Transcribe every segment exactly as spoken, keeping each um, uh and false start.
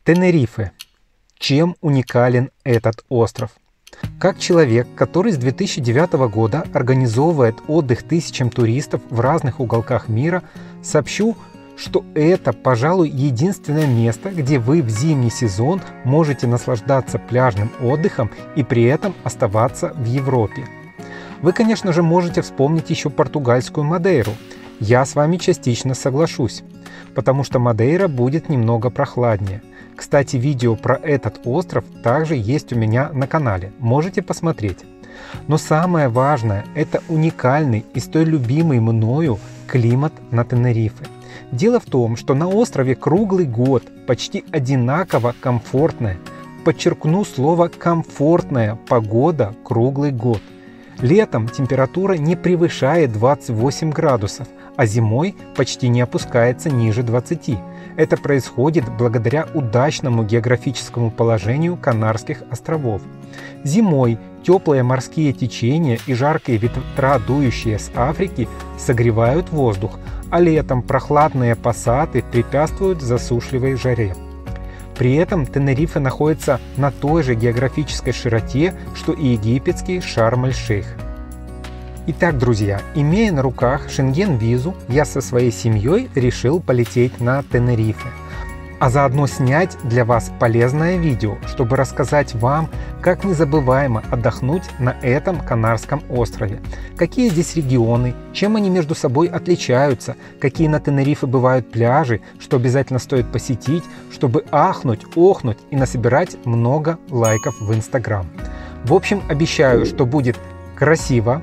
Тенерифе. Чем уникален этот остров? Как человек, который с две тысячи девятого года организовывает отдых тысячам туристов в разных уголках мира, сообщу, что это, пожалуй, единственное место, где вы в зимний сезон можете наслаждаться пляжным отдыхом и при этом оставаться в Европе. Вы, конечно же, можете вспомнить еще португальскую Мадейру. Я с вами частично соглашусь, потому что Мадейра будет немного прохладнее. Кстати, видео про этот остров также есть у меня на канале, можете посмотреть. Но самое важное – это уникальный и столь любимый мною климат на Тенерифе. Дело в том, что на острове круглый год почти одинаково комфортная, подчеркну слово комфортная погода круглый год. Летом температура не превышает двадцати восьми градусов, а зимой почти не опускается ниже двадцати. Это происходит благодаря удачному географическому положению Канарских островов. Зимой теплые морские течения и жаркие ветра, дующие с Африки, согревают воздух, а летом прохладные пассаты препятствуют засушливой жаре. При этом Тенерифе находится на той же географической широте, что и египетский Шарм-эль-Шейх. Итак, друзья, имея на руках шенген-визу, я со своей семьей решил полететь на Тенерифе, а заодно снять для вас полезное видео, чтобы рассказать вам, как незабываемо отдохнуть на этом Канарском острове, какие здесь регионы, чем они между собой отличаются, какие на Тенерифе бывают пляжи, что обязательно стоит посетить, чтобы ахнуть, охнуть и насобирать много лайков в Инстаграм. В общем, обещаю, что будет красиво,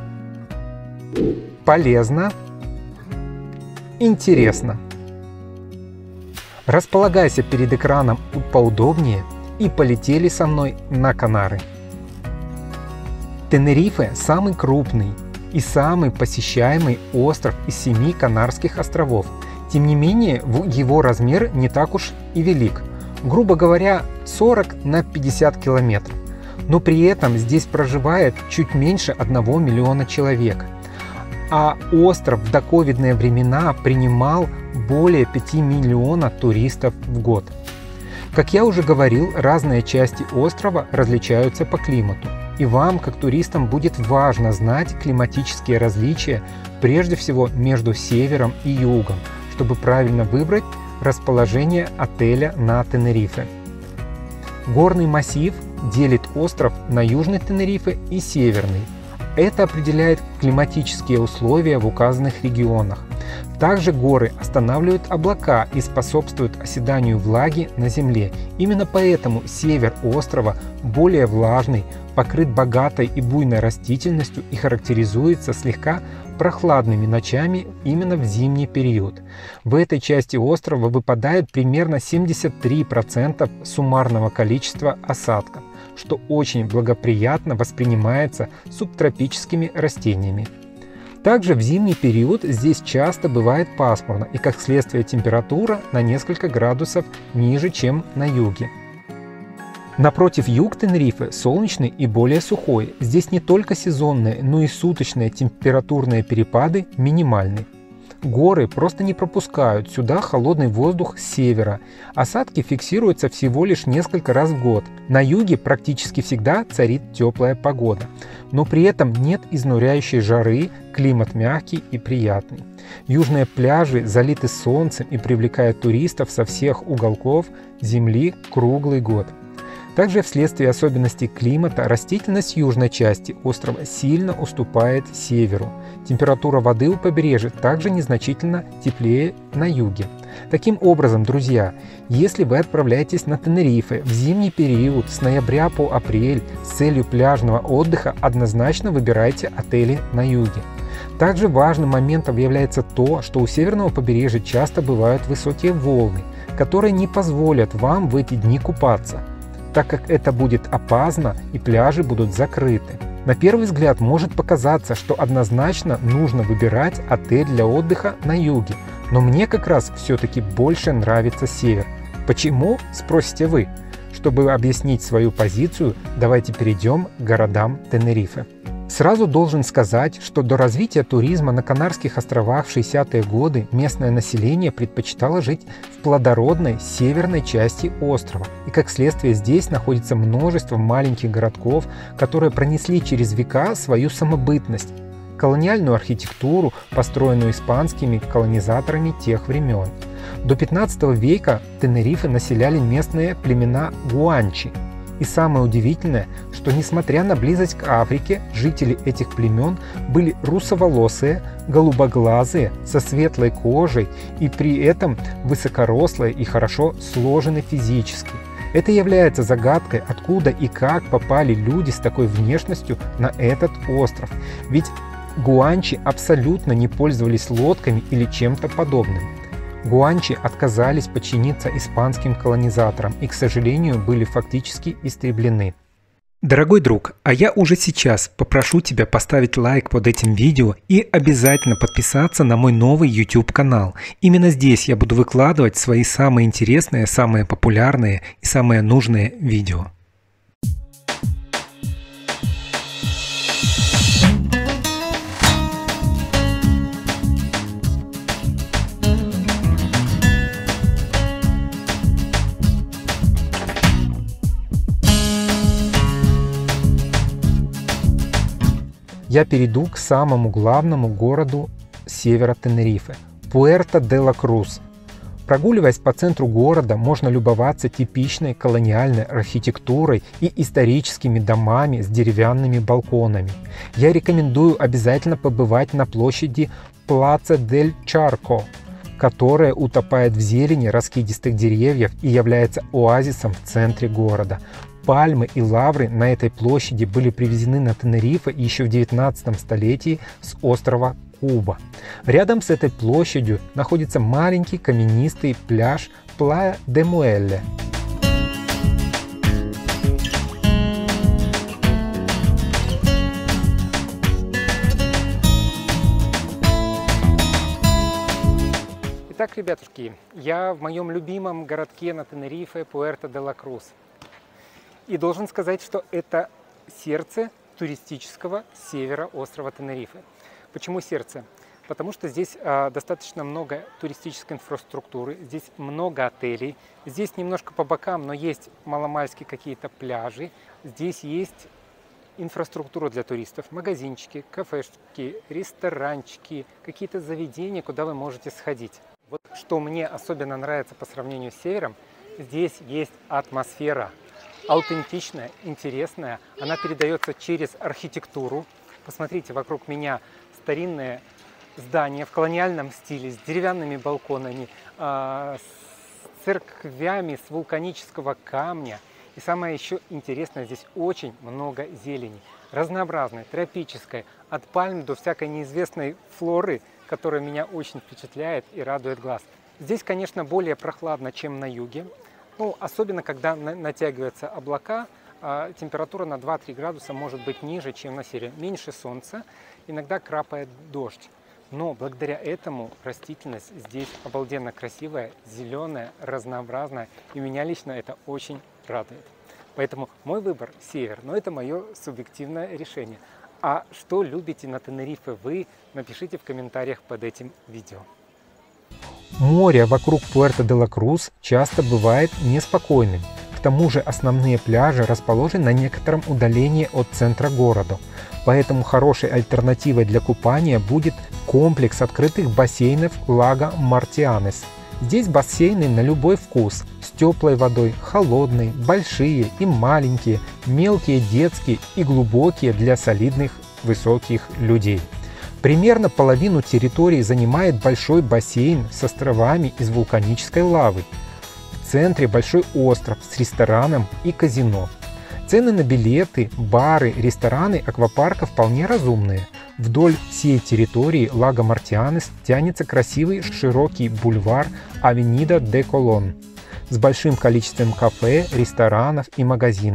полезно, интересно. Располагайся перед экраном поудобнее и полетели со мной на Канары. Тенерифе – самый крупный и самый посещаемый остров из семи Канарских островов. Тем не менее, его размер не так уж и велик, грубо говоря, сорок на пятьдесят километров. Но при этом здесь проживает чуть меньше одного миллиона человек. А остров в доковидные времена принимал более пяти миллионов туристов в год. Как я уже говорил, разные части острова различаются по климату. И вам, как туристам, будет важно знать климатические различия, прежде всего между севером и югом, чтобы правильно выбрать расположение отеля на Тенерифе. Горный массив делит остров на южный Тенерифе и северный. Это определяет климатические условия в указанных регионах. Также горы останавливают облака и способствуют оседанию влаги на земле. Именно поэтому север острова более влажный, покрыт богатой и буйной растительностью и характеризуется слегка прохладными ночами именно в зимний период. В этой части острова выпадает примерно семьдесят три процента суммарного количества осадков, что очень благоприятно воспринимается субтропическими растениями. Также в зимний период здесь часто бывает пасмурно и, как следствие, температура на несколько градусов ниже, чем на юге. Напротив, юг Тенерифе солнечный и более сухой. Здесь не только сезонные, но и суточные температурные перепады минимальны. Горы просто не пропускают сюда холодный воздух с севера. Осадки фиксируются всего лишь несколько раз в год. На юге практически всегда царит теплая погода. Но при этом нет изнуряющей жары, климат мягкий и приятный. Южные пляжи залиты солнцем и привлекают туристов со всех уголков земли круглый год. Также вследствие особенностей климата растительность южной части острова сильно уступает северу. Температура воды у побережья также незначительно теплее на юге. Таким образом, друзья, если вы отправляетесь на Тенерифе в зимний период с ноября по апрель с целью пляжного отдыха, однозначно выбирайте отели на юге. Также важным моментом является то, что у северного побережья часто бывают высокие волны, которые не позволят вам в эти дни купаться, так как это будет опасно и пляжи будут закрыты. На первый взгляд может показаться, что однозначно нужно выбирать отель для отдыха на юге, но мне как раз все-таки больше нравится север. Почему, спросите вы? Чтобы объяснить свою позицию, давайте перейдем к городам Тенерифе. Сразу должен сказать, что до развития туризма на Канарских островах в шестидесятые годы местное население предпочитало жить в плодородной северной части острова. И как следствие здесь находится множество маленьких городков, которые пронесли через века свою самобытность, колониальную архитектуру, построенную испанскими колонизаторами тех времен. До пятнадцатого века Тенерифе населяли местные племена гуанчи. И самое удивительное, что несмотря на близость к Африке, жители этих племен были русоволосые, голубоглазые, со светлой кожей и при этом высокорослые и хорошо сложены физически. Это является загадкой, откуда и как попали люди с такой внешностью на этот остров. Ведь гуанчи абсолютно не пользовались лодками или чем-то подобным. Гуанчи отказались подчиниться испанским колонизаторам и, к сожалению, были фактически истреблены. Дорогой друг, а я уже сейчас попрошу тебя поставить лайк под этим видео и обязательно подписаться на мой новый YouTube канал. Именно здесь я буду выкладывать свои самые интересные, самые популярные и самые нужные видео. Я перейду к самому главному городу севера Тенерифе – Пуэрто-де-ла-Крус. Прогуливаясь по центру города, можно любоваться типичной колониальной архитектурой и историческими домами с деревянными балконами. Я рекомендую обязательно побывать на площади Плаца-дель-Чарко, которая утопает в зелени раскидистых деревьев и является оазисом в центре города. Пальмы и лавры на этой площади были привезены на Тенерифе еще в девятнадцатом столетии с острова Куба. Рядом с этой площадью находится маленький каменистый пляж Плая де Муэлле. Итак, ребятушки, я в моем любимом городке на Тенерифе Пуэрто-де-ла-Крус. И должен сказать, что это сердце туристического севера острова Тенерифе. Почему сердце? Потому что здесь а, достаточно много туристической инфраструктуры, здесь много отелей, здесь немножко по бокам, но есть маломальски какие-то пляжи, здесь есть инфраструктура для туристов, магазинчики, кафешки, ресторанчики, какие-то заведения, куда вы можете сходить. Вот что мне особенно нравится по сравнению с севером, здесь есть атмосфера. Аутентичная, интересная, она передается через архитектуру. Посмотрите, вокруг меня старинные здания в колониальном стиле, с деревянными балконами, с церквями с вулканического камня. И самое еще интересное, здесь очень много зелени, разнообразной, тропической, от пальм до всякой неизвестной флоры, которая меня очень впечатляет и радует глаз. Здесь, конечно, более прохладно, чем на юге. Ну, особенно, когда натягиваются облака, температура на два-три градуса может быть ниже, чем на севере. Меньше солнца, иногда крапает дождь. Но благодаря этому растительность здесь обалденно красивая, зеленая, разнообразная. И меня лично это очень радует. Поэтому мой выбор – север, но это мое субъективное решение. А что любите на Тенерифе вы, напишите в комментариях под этим видео. Море вокруг Пуэрто-де-ла-Крус часто бывает неспокойным. К тому же основные пляжи расположены на некотором удалении от центра города. Поэтому хорошей альтернативой для купания будет комплекс открытых бассейнов Лаго Мартианес. Здесь бассейны на любой вкус, с теплой водой, холодной, большие и маленькие, мелкие детские и глубокие для солидных высоких людей. Примерно половину территории занимает большой бассейн с островами из вулканической лавы. В центре большой остров с рестораном и казино. Цены на билеты, бары, рестораны аквапарка вполне разумные. Вдоль всей территории Лаго Мартианес тянется красивый широкий бульвар Авенида де Колон с большим количеством кафе, ресторанов и магазинов.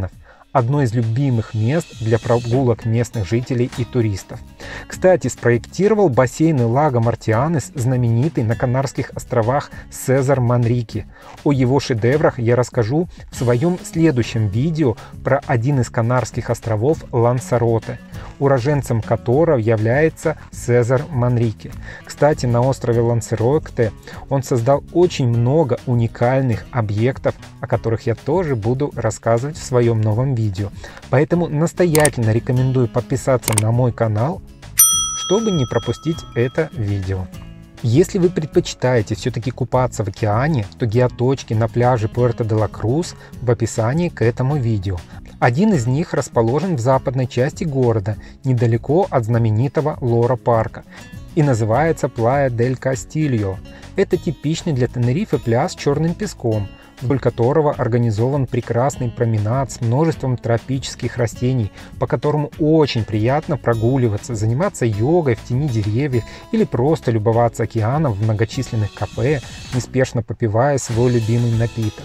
одно из любимых мест для прогулок местных жителей и туристов. Кстати, спроектировал бассейны Лаго Мартианес знаменитый на Канарских островах Сезар Манрике. О его шедеврах я расскажу в своем следующем видео про один из Канарских островов Лансароте, уроженцем которого является Сезар Манрике. Кстати, на острове Лансароте он создал очень много уникальных объектов, о которых я тоже буду рассказывать в своем новом видео. Поэтому настоятельно рекомендую подписаться на мой канал, чтобы не пропустить это видео. Если вы предпочитаете все-таки купаться в океане, то геоточки на пляже Пуэрто-де-ла-Крус в описании к этому видео. Один из них расположен в западной части города, недалеко от знаменитого Лора-парка, и называется Плая дель Кастильо. Это типичный для Тенерифе пляж с черным песком, вдоль которого организован прекрасный променад с множеством тропических растений, по которому очень приятно прогуливаться, заниматься йогой в тени деревьев или просто любоваться океаном в многочисленных кафе, неспешно попивая свой любимый напиток.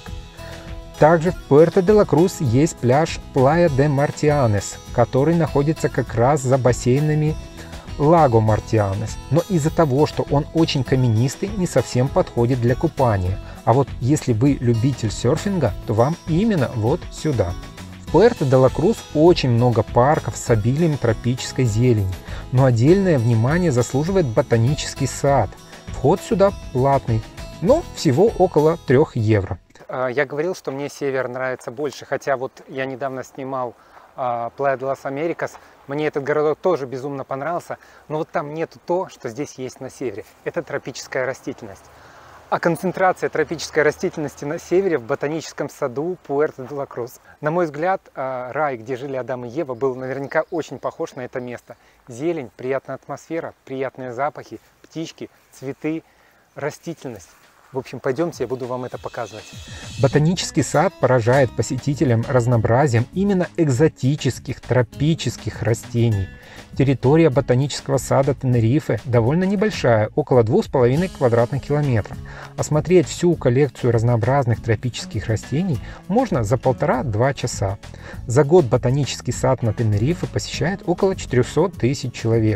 Также в Пуэрто-де-ла-Крус есть пляж Плая де Мартианес, который находится как раз за бассейнами Лаго Мартианес, но из-за того, что он очень каменистый, не совсем подходит для купания. А вот если вы любитель серфинга, то вам именно вот сюда. В Пуэрто-де-ла-Крус очень много парков с обилием тропической зелени, но отдельное внимание заслуживает ботанический сад. Вход сюда платный, но всего около трёх евро. Я говорил, что мне север нравится больше, хотя вот я недавно снимал Плая де лас Америкас. Мне этот городок тоже безумно понравился, но вот там нету то, что здесь есть на севере. Это тропическая растительность. А концентрация тропической растительности на севере в ботаническом саду Пуэрто-де-ла-Крус. На мой взгляд, рай, где жили Адам и Ева, был наверняка очень похож на это место. Зелень, приятная атмосфера, приятные запахи, птички, цветы, растительность. В общем, пойдемте, я буду вам это показывать. Ботанический сад поражает посетителям разнообразием именно экзотических тропических растений. Территория ботанического сада Тенерифе довольно небольшая, около двух с половиной квадратных километров. Осмотреть всю коллекцию разнообразных тропических растений можно за полтора-два часа. За год ботанический сад на Тенерифе посещает около четырёхсот тысяч человек.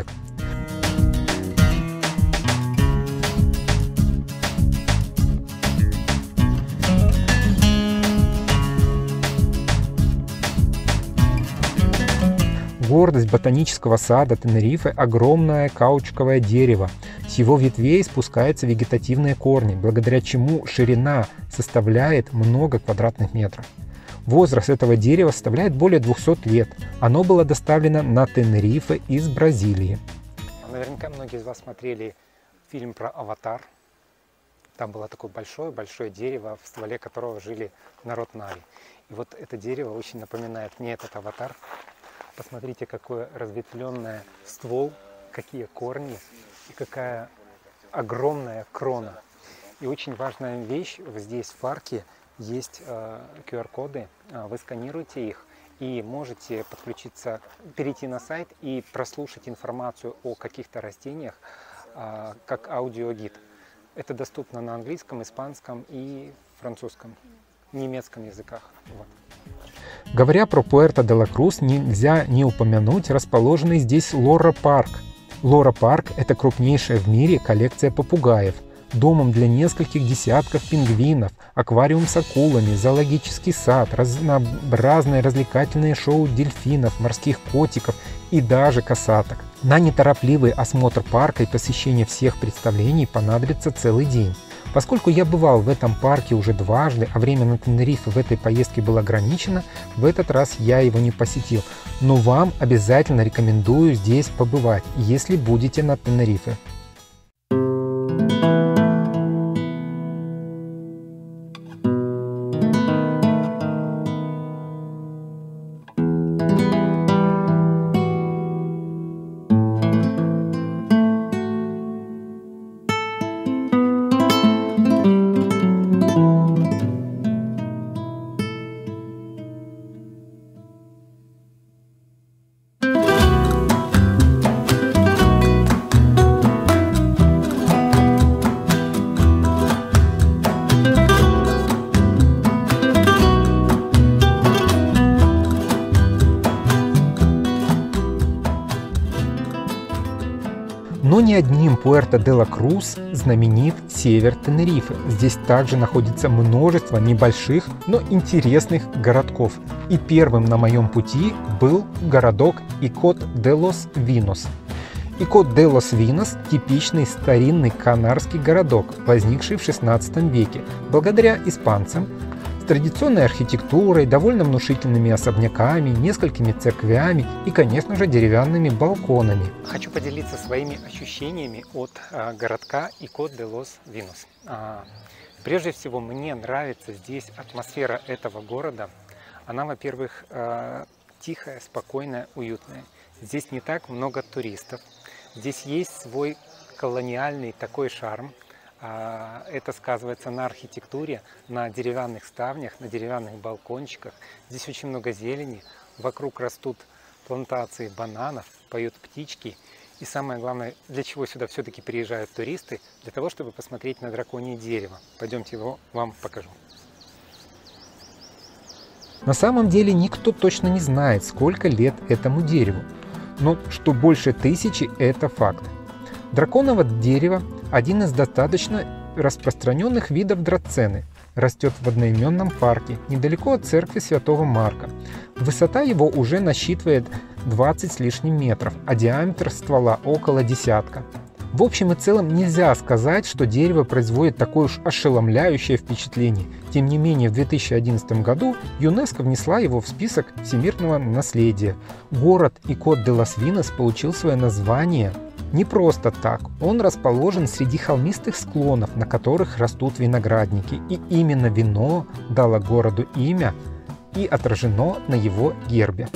Гордость ботанического сада Тенерифе – огромное каучуковое дерево. С его ветвей спускаются вегетативные корни, благодаря чему ширина составляет много квадратных метров. Возраст этого дерева составляет более двухсот лет. Оно было доставлено на Тенерифе из Бразилии. Наверняка многие из вас смотрели фильм про Аватар. Там было такое большое-большое дерево, в стволе которого жили народ Нави. И вот это дерево очень напоминает мне этот Аватар. Посмотрите, какой разветвленный ствол, какие корни и какая огромная крона. И очень важная вещь, здесь в парке есть э, ку ар коды, вы сканируете их и можете подключиться, перейти на сайт и прослушать информацию о каких-то растениях э, как аудиогид. Это доступно на английском, испанском и французском, немецком языках. Вот. Говоря про Пуэрто-де-ла-Крус, нельзя не упомянуть расположенный здесь Лора-парк. Лора-парк – это крупнейшая в мире коллекция попугаев, домом для нескольких десятков пингвинов, аквариум с акулами, зоологический сад, разнообразные развлекательные шоу дельфинов, морских котиков и даже косаток. На неторопливый осмотр парка и посещение всех представлений понадобится целый день. Поскольку я бывал в этом парке уже дважды, а время на Тенерифе в этой поездке было ограничено, в этот раз я его не посетил. Но вам обязательно рекомендую здесь побывать, если будете на Тенерифе. не одним Пуэрто-де-ла-Крус знаменит север Тенерифе. Здесь также находится множество небольших, но интересных городков. И первым на моем пути был городок Икот-де-лос-Винос. Икот-де-лос-Винос – типичный старинный канарский городок, возникший в шестнадцатом веке, благодаря испанцам, с традиционной архитектурой, довольно внушительными особняками, несколькими церквями и, конечно же, деревянными балконами. Хочу поделиться своими ощущениями от а, городка Икот-де-лос-Винос. А, прежде всего, мне нравится здесь атмосфера этого города. Она, во-первых, а, тихая, спокойная, уютная. Здесь не так много туристов. Здесь есть свой колониальный такой шарм. Это сказывается на архитектуре, на деревянных ставнях, на деревянных балкончиках. Здесь очень много зелени. Вокруг растут плантации бананов, поют птички. И самое главное, для чего сюда все-таки приезжают туристы? Для того, чтобы посмотреть на драконье дерево. Пойдемте его вам покажу. На самом деле никто точно не знает, сколько лет этому дереву. Но что больше тысячи – это факт. Драконово дерево – один из достаточно распространенных видов драцены. Растет в одноименном парке, недалеко от церкви Святого Марка. Высота его уже насчитывает двадцать с лишним метров, а диаметр ствола около десятка. В общем и целом нельзя сказать, что дерево производит такое уж ошеломляющее впечатление. Тем не менее, в две тысячи одиннадцатом году ЮНЕСКО внесла его в список всемирного наследия. Город Икот-де-лос-Винос получил свое название не просто так. Он расположен среди холмистых склонов, на которых растут виноградники. И именно вино дало городу имя и отражено на его гербе.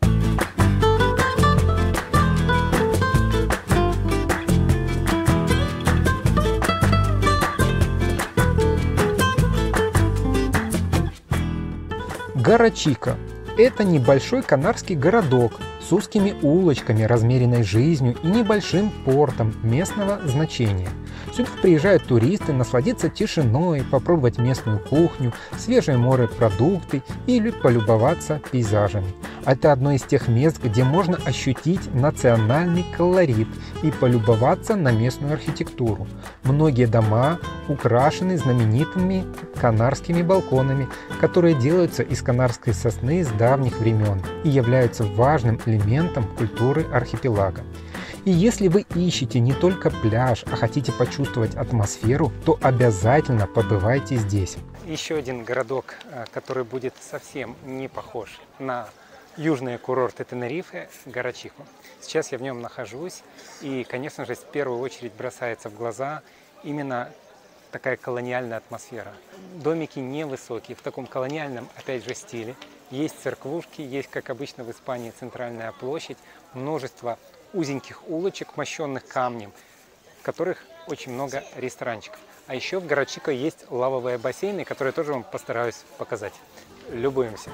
Гарачика – это небольшой канарский городок с узкими улочками, размеренной жизнью и небольшим портом местного значения. Сюда приезжают туристы насладиться тишиной, попробовать местную кухню, свежие морепродукты или полюбоваться пейзажами. Это одно из тех мест, где можно ощутить национальный колорит и полюбоваться на местную архитектуру. Многие дома украшены знаменитыми канарскими балконами, которые делаются из канарской сосны с давних времен и являются важным элементом культуры архипелага. И если вы ищете не только пляж, а хотите почувствовать атмосферу, то обязательно побывайте здесь. Еще один городок, который будет совсем не похож на южные курорты Тенерифе, Гарачиху. Сейчас я в нем нахожусь, и, конечно же, в первую очередь бросается в глаза именно такая колониальная атмосфера. Домики невысокие, в таком колониальном, опять же, стиле. Есть церквушки, есть, как обычно в Испании, центральная площадь, множество узеньких улочек, мощенных камнем, в которых очень много ресторанчиков. А еще в Гарачиха есть лавовые бассейны, которые тоже вам постараюсь показать. Любуемся.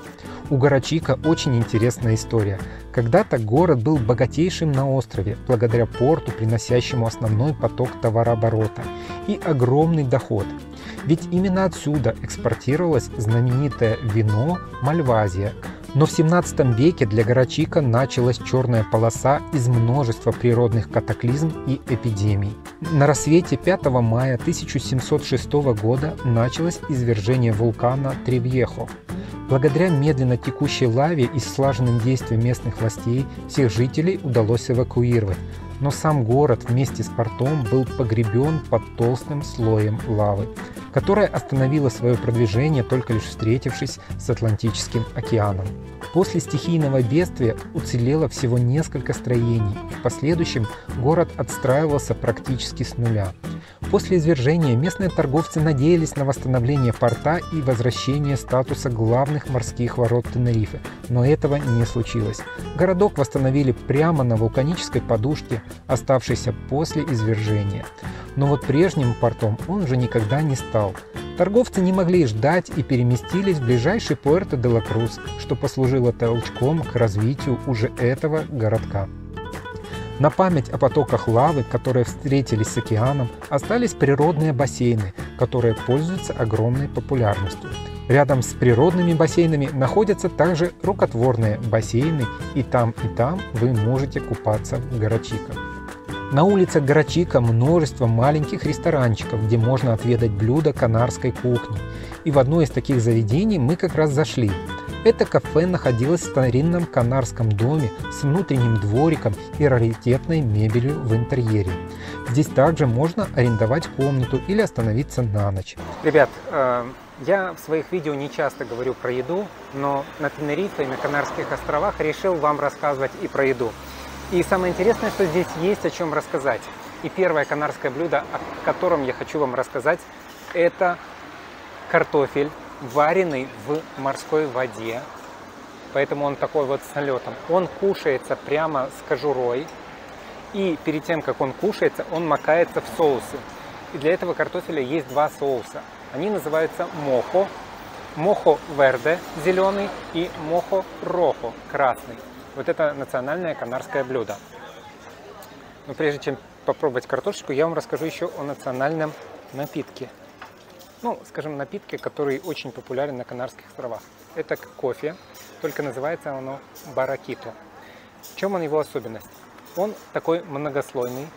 У Гарачиха очень интересная история. Когда-то город был богатейшим на острове, благодаря порту, приносящему основной поток товарооборота и огромный доход. Ведь именно отсюда экспортировалось знаменитое вино Мальвазия. Но в семнадцатом веке для Гарачиха началась черная полоса из множества природных катаклизм и эпидемий. На рассвете пятого мая тысяча семьсот шестого года началось извержение вулкана Тревьехо. Благодаря медленно текущей лаве и слаженным действиям местных властей всех жителей удалось эвакуировать, но сам город вместе с портом был погребен под толстым слоем лавы, которая остановила свое продвижение, только лишь встретившись с Атлантическим океаном. После стихийного бедствия уцелело всего несколько строений, и в последующем город отстраивался практически с нуля. После извержения местные торговцы надеялись на восстановление порта и возвращение статуса главных морских ворот Тенерифе, но этого не случилось. Городок восстановили прямо на вулканической подушке, оставшейся после извержения. Но вот прежним портом он уже никогда не стал. Торговцы не могли ждать и переместились в ближайший Пуэрто-де-ла-Крус, что послужило толчком к развитию уже этого городка. На память о потоках лавы, которые встретились с океаном, остались природные бассейны, которые пользуются огромной популярностью. Рядом с природными бассейнами находятся также рукотворные бассейны, и там, и там вы можете купаться в Гарачиха. На улицах Гарачика множество маленьких ресторанчиков, где можно отведать блюда канарской кухни. И в одно из таких заведений мы как раз зашли. Это кафе находилось в старинном канарском доме с внутренним двориком и раритетной мебелью в интерьере. Здесь также можно арендовать комнату или остановиться на ночь. Ребят, я в своих видео не часто говорю про еду, но на Тенерифе и на Канарских островах решил вам рассказывать и про еду. И самое интересное, что здесь есть о чем рассказать. И первое канарское блюдо, о котором я хочу вам рассказать, это картофель, вареный в морской воде, поэтому он такой вот с налетом. Он кушается прямо с кожурой, и перед тем, как он кушается, он макается в соусы. И для этого картофеля есть два соуса. Они называются мохо, мохо верде зеленый и мохо рохо красный. Вот это национальное канарское блюдо. Но прежде чем попробовать картошечку, я вам расскажу еще о национальном напитке. Ну, скажем, напитке, который очень популярен на Канарских островах. Это кофе, только называется оно баракито. В чем он его особенность? Он такой многослойный.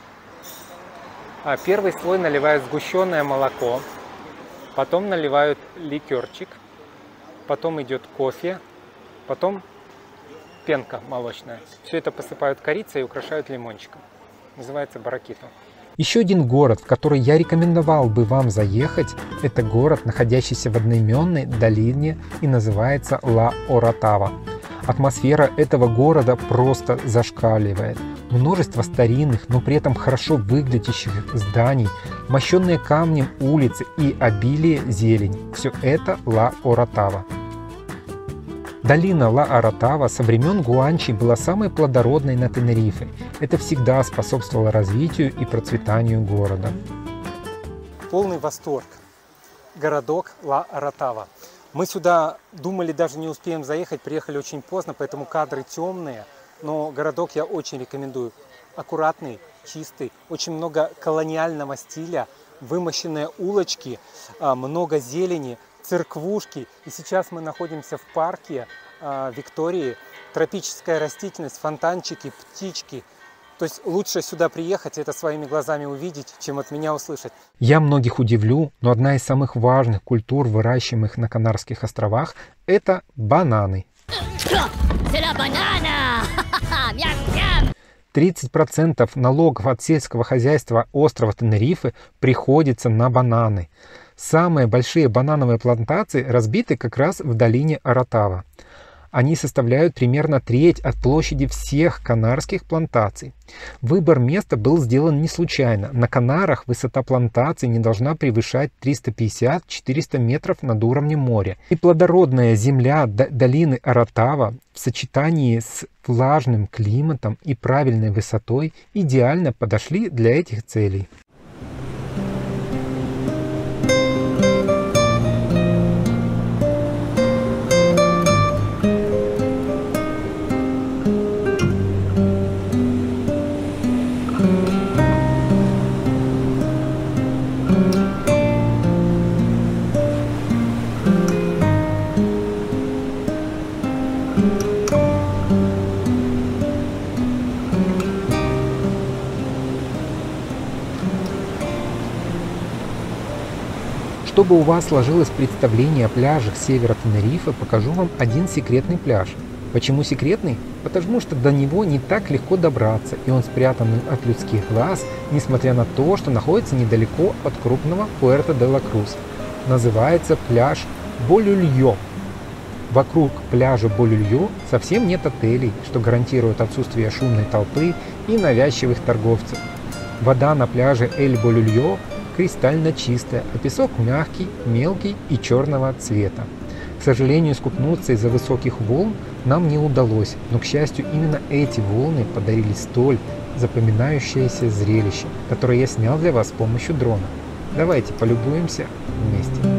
Первый слой наливают сгущенное молоко, потом наливают ликерчик, потом идет кофе, потом пенка молочная. Все это посыпают корицей и украшают лимончиком. Называется баракито. Еще один город, в который я рекомендовал бы вам заехать, это город, находящийся в одноименной долине и называется Ла-Оратава. Атмосфера этого города просто зашкаливает. Множество старинных, но при этом хорошо выглядящих зданий, мощенные камнем улицы и обилие зелени. Все это Ла-Оратава. Долина Ла-Оратава со времен Гуанчи была самой плодородной на Тенерифе. Это всегда способствовало развитию и процветанию города. Полный восторг. Городок Ла-Оратава. Мы сюда думали, даже не успеем заехать, приехали очень поздно, поэтому кадры темные. Но городок я очень рекомендую. Аккуратный, чистый, очень много колониального стиля, вымощенные улочки, много зелени, церквушки. И сейчас мы находимся в парке э, Виктории. Тропическая растительность, фонтанчики, птички. То есть лучше сюда приехать и это своими глазами увидеть, чем от меня услышать. Я многих удивлю, но одна из самых важных культур, выращиваемых на Канарских островах, это бананы. тридцать процентов налогов от сельского хозяйства острова Тенерифе приходится на бананы. Самые большие банановые плантации разбиты как раз в долине Оратава. Они составляют примерно треть от площади всех канарских плантаций. Выбор места был сделан не случайно. На Канарах высота плантаций не должна превышать триста пятьдесят — четыреста метров над уровнем моря. И плодородная земля долины Оратава в сочетании с влажным климатом и правильной высотой идеально подошли для этих целей. Чтобы у вас сложилось представление о пляжах севера Тенерифе, покажу вам один секретный пляж. Почему секретный? Потому что до него не так легко добраться, и он спрятан от людских глаз, несмотря на то, что находится недалеко от крупного Пуэрто-де-ла-Крус. Называется пляж Болюльо. Вокруг пляжа Болюльо совсем нет отелей, что гарантирует отсутствие шумной толпы и навязчивых торговцев. Вода на пляже Эль-Болюльо кристально чистая, а песок мягкий, мелкий и черного цвета. К сожалению, искупнуться из-за высоких волн нам не удалось, но, к счастью, именно эти волны подарили столь запоминающееся зрелище, которое я снял для вас с помощью дрона. Давайте полюбуемся вместе.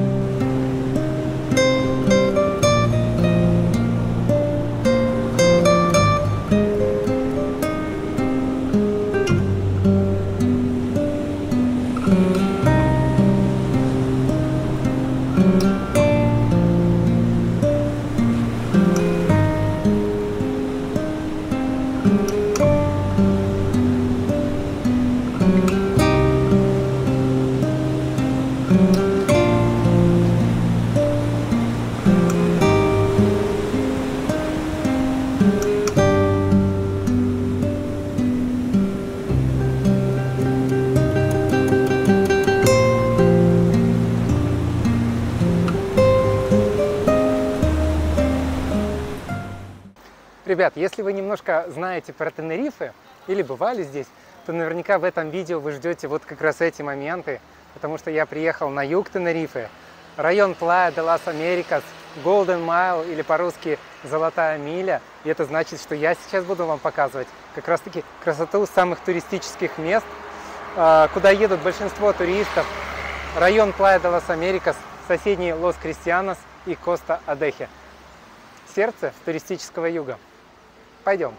Ребят, если вы немножко знаете про Тенерифе или бывали здесь, то наверняка в этом видео вы ждете вот как раз эти моменты, потому что я приехал на юг Тенерифе, район Плая де лас Америкас, Golden Mile или по-русски Золотая миля. И это значит, что я сейчас буду вам показывать как раз таки красоту самых туристических мест, куда едут большинство туристов. Район Плая де лас Америкас, соседний Лос Кристианос и Коста-Адехе. Сердце туристического юга. Пойдем.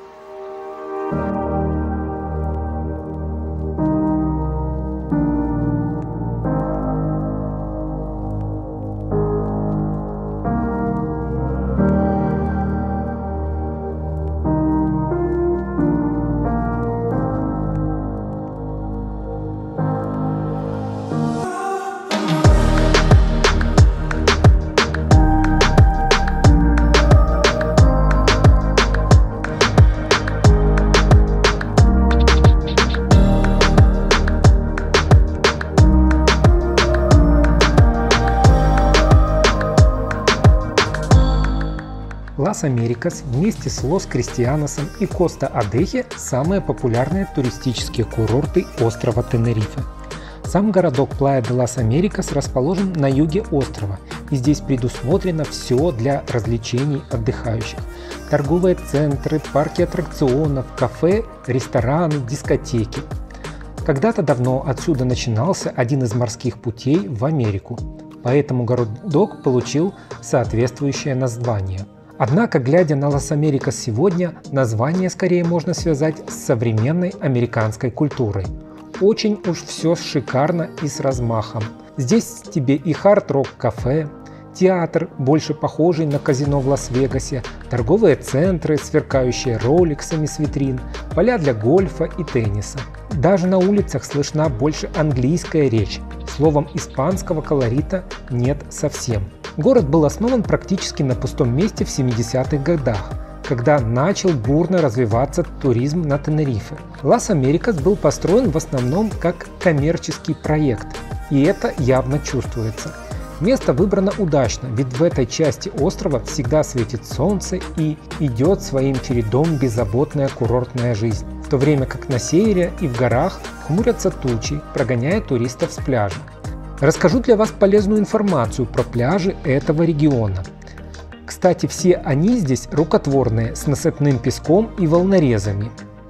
Лас-Америкас вместе с Лос-Кристианосом и Коста-Адехе – самые популярные туристические курорты острова Тенерифе. Сам городок Плая де лас Америкас расположен на юге острова, и здесь предусмотрено все для развлечений отдыхающих. Торговые центры, парки аттракционов, кафе, рестораны, дискотеки. Когда-то давно отсюда начинался один из морских путей в Америку, поэтому городок получил соответствующее название. Однако, глядя на Лас-Америкас сегодня, название скорее можно связать с современной американской культурой. Очень уж все шикарно и с размахом. Здесь тебе и хард-рок кафе, театр, больше похожий на казино в Лас-Вегасе, торговые центры, сверкающие роликсами с витрин, поля для гольфа и тенниса. Даже на улицах слышна больше английская речь, словом, испанского колорита нет совсем. Город был основан практически на пустом месте в семидесятых годах, когда начал бурно развиваться туризм на Тенерифе. Лас-Америкас был построен в основном как коммерческий проект, и это явно чувствуется. Место выбрано удачно, ведь в этой части острова всегда светит солнце и идет своим чередом беззаботная курортная жизнь, в то время как на севере и в горах хмурятся тучи, прогоняя туристов с пляжа. Расскажу для вас полезную информацию про пляжи этого региона. Кстати, все они здесь рукотворные, с насыпным песком и волнорезами.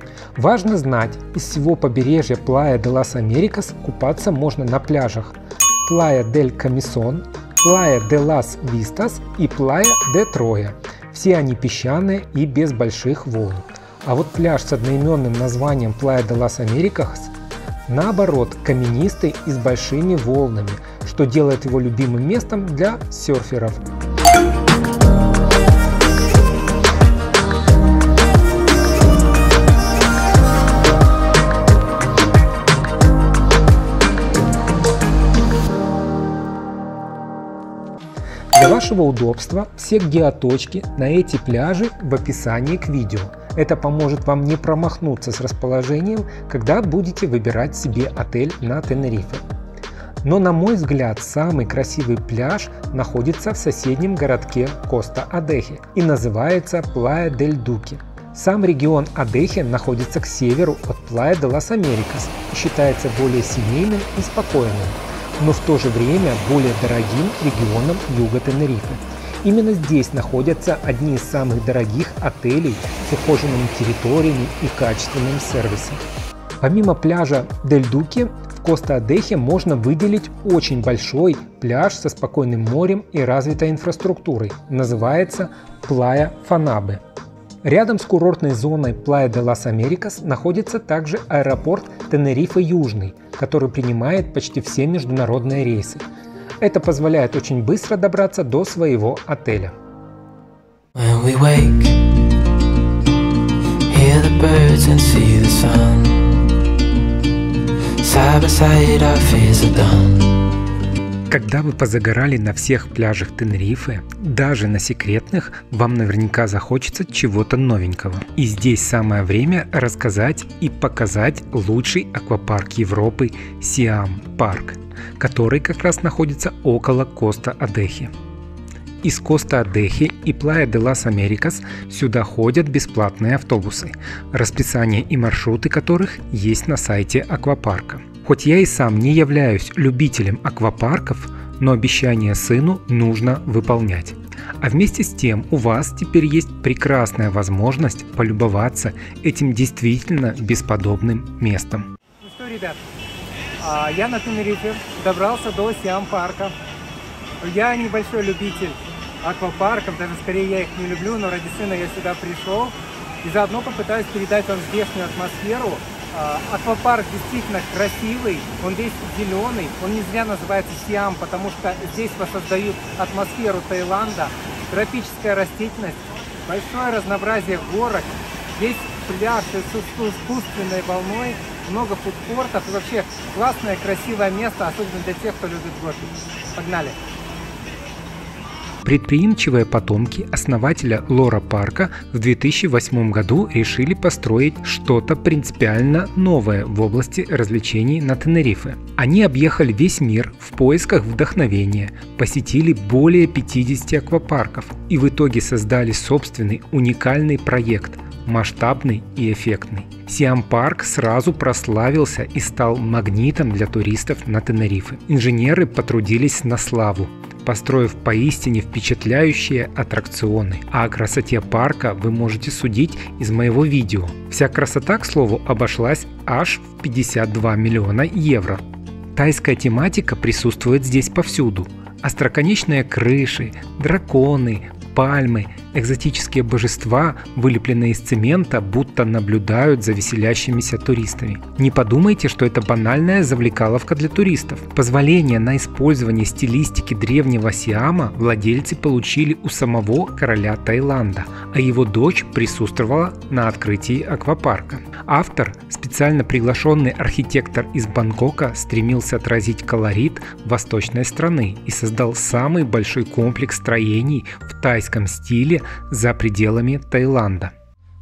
Важно знать, из всего побережья Плая де лас Америкас купаться можно на пляжах Плая дель Камисон, Плая де лас Вистас и Плая де Троя. Все они песчаные и без больших волн. А вот пляж с одноименным названием Плая де лас Америкас наоборот, каменистый и с большими волнами, что делает его любимым местом для серферов. Для вашего удобства все геоточки на эти пляжи в описании к видео. Это поможет вам не промахнуться с расположением, когда будете выбирать себе отель на Тенерифе. Но на мой взгляд, самый красивый пляж находится в соседнем городке Коста-Адехе и называется Плая дель Дуке. Сам регион Адехе находится к северу от Плая де лас Америкас и считается более семейным и спокойным, но в то же время более дорогим регионом юга Тенерифе. Именно здесь находятся одни из самых дорогих отелей с ухоженными территориями и качественным сервисом. Помимо пляжа Дель Дуке, в Коста-Адехе можно выделить очень большой пляж со спокойным морем и развитой инфраструктурой. Называется Плая Фанабе. Рядом с курортной зоной Плая де лас Америкас находится также аэропорт Тенерифе Южный, который принимает почти все международные рейсы. Это позволяет очень быстро добраться до своего отеля. Когда вы позагорали на всех пляжах Тенерифе, даже на секретных, вам наверняка захочется чего-то новенького. И здесь самое время рассказать и показать лучший аквапарк Европы Сиам Парк, который как раз находится около Коста-Адехи. Из Коста-Адехи и Плая-де-лас-Америкас сюда ходят бесплатные автобусы, расписание и маршруты которых есть на сайте аквапарка. Хоть я и сам не являюсь любителем аквапарков, но обещание сыну нужно выполнять. А вместе с тем у вас теперь есть прекрасная возможность полюбоваться этим действительно бесподобным местом. Ну что, ребят, я на Тенерифе добрался до Сиам-парка. Я небольшой любитель аквапарков, даже скорее я их не люблю, но ради сына я сюда пришел и заодно попытаюсь передать вам здешнюю атмосферу. Аквапарк действительно красивый, он весь зеленый, он не зря называется Сиам, потому что здесь воссоздают атмосферу Таиланда, тропическая растительность, большое разнообразие горок, здесь пляж с искусственной волной, много фудкортов и вообще классное, красивое место, особенно для тех, кто любит горки. Погнали! Предприимчивые потомки основателя Лора-парка в две тысячи восьмом году решили построить что-то принципиально новое в области развлечений на Тенерифе. Они объехали весь мир в поисках вдохновения, посетили более пятидесяти аквапарков и в итоге создали собственный уникальный проект, масштабный и эффектный. Сиам-парк сразу прославился и стал магнитом для туристов на Тенерифе. Инженеры потрудились на славу, построив поистине впечатляющие аттракционы. А о красоте парка вы можете судить из моего видео. Вся красота, к слову, обошлась аж в пятьдесят два миллиона евро. Тайская тематика присутствует здесь повсюду. Остроконечные крыши, драконы, пальмы, экзотические божества, вылепленные из цемента, будто наблюдают за веселящимися туристами. Не подумайте, что это банальная завлекаловка для туристов. Позволение на использование стилистики древнего Сиама владельцы получили у самого короля Таиланда, а его дочь присутствовала на открытии аквапарка. Автор, специально приглашенный архитектор из Бангкока, стремился отразить колорит восточной страны и создал самый большой комплекс строений в тайском стиле за пределами Таиланда.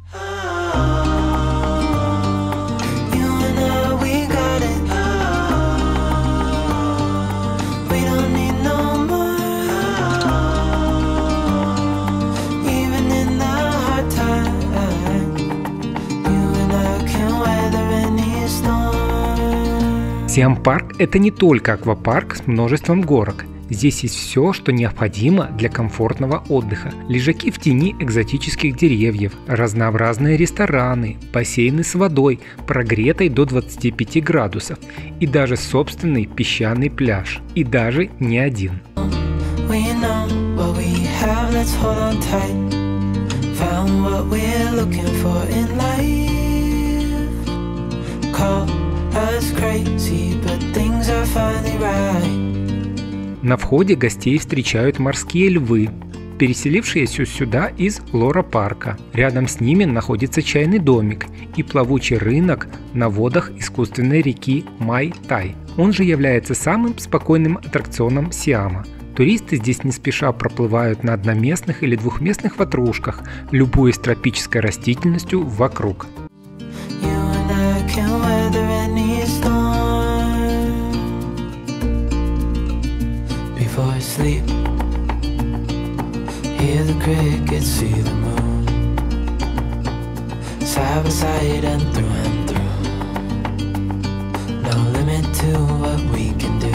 Сиам-парк – это не только аквапарк с множеством горок. Здесь есть все, что необходимо для комфортного отдыха. Лежаки в тени экзотических деревьев, разнообразные рестораны, бассейны с водой, прогретой до двадцати пяти градусов, и даже собственный песчаный пляж. И даже не один. На входе гостей встречают морские львы, переселившиеся сюда из Лора-парка. Рядом с ними находится чайный домик и плавучий рынок на водах искусственной реки Май-Тай. Он же является самым спокойным аттракционом Сиама. Туристы здесь не спеша проплывают на одноместных или двухместных ватрушках, любуясь тропической растительностью вокруг. Sleep. Hear the crickets, see the moon, side by side and through and through. No limit to what we can do.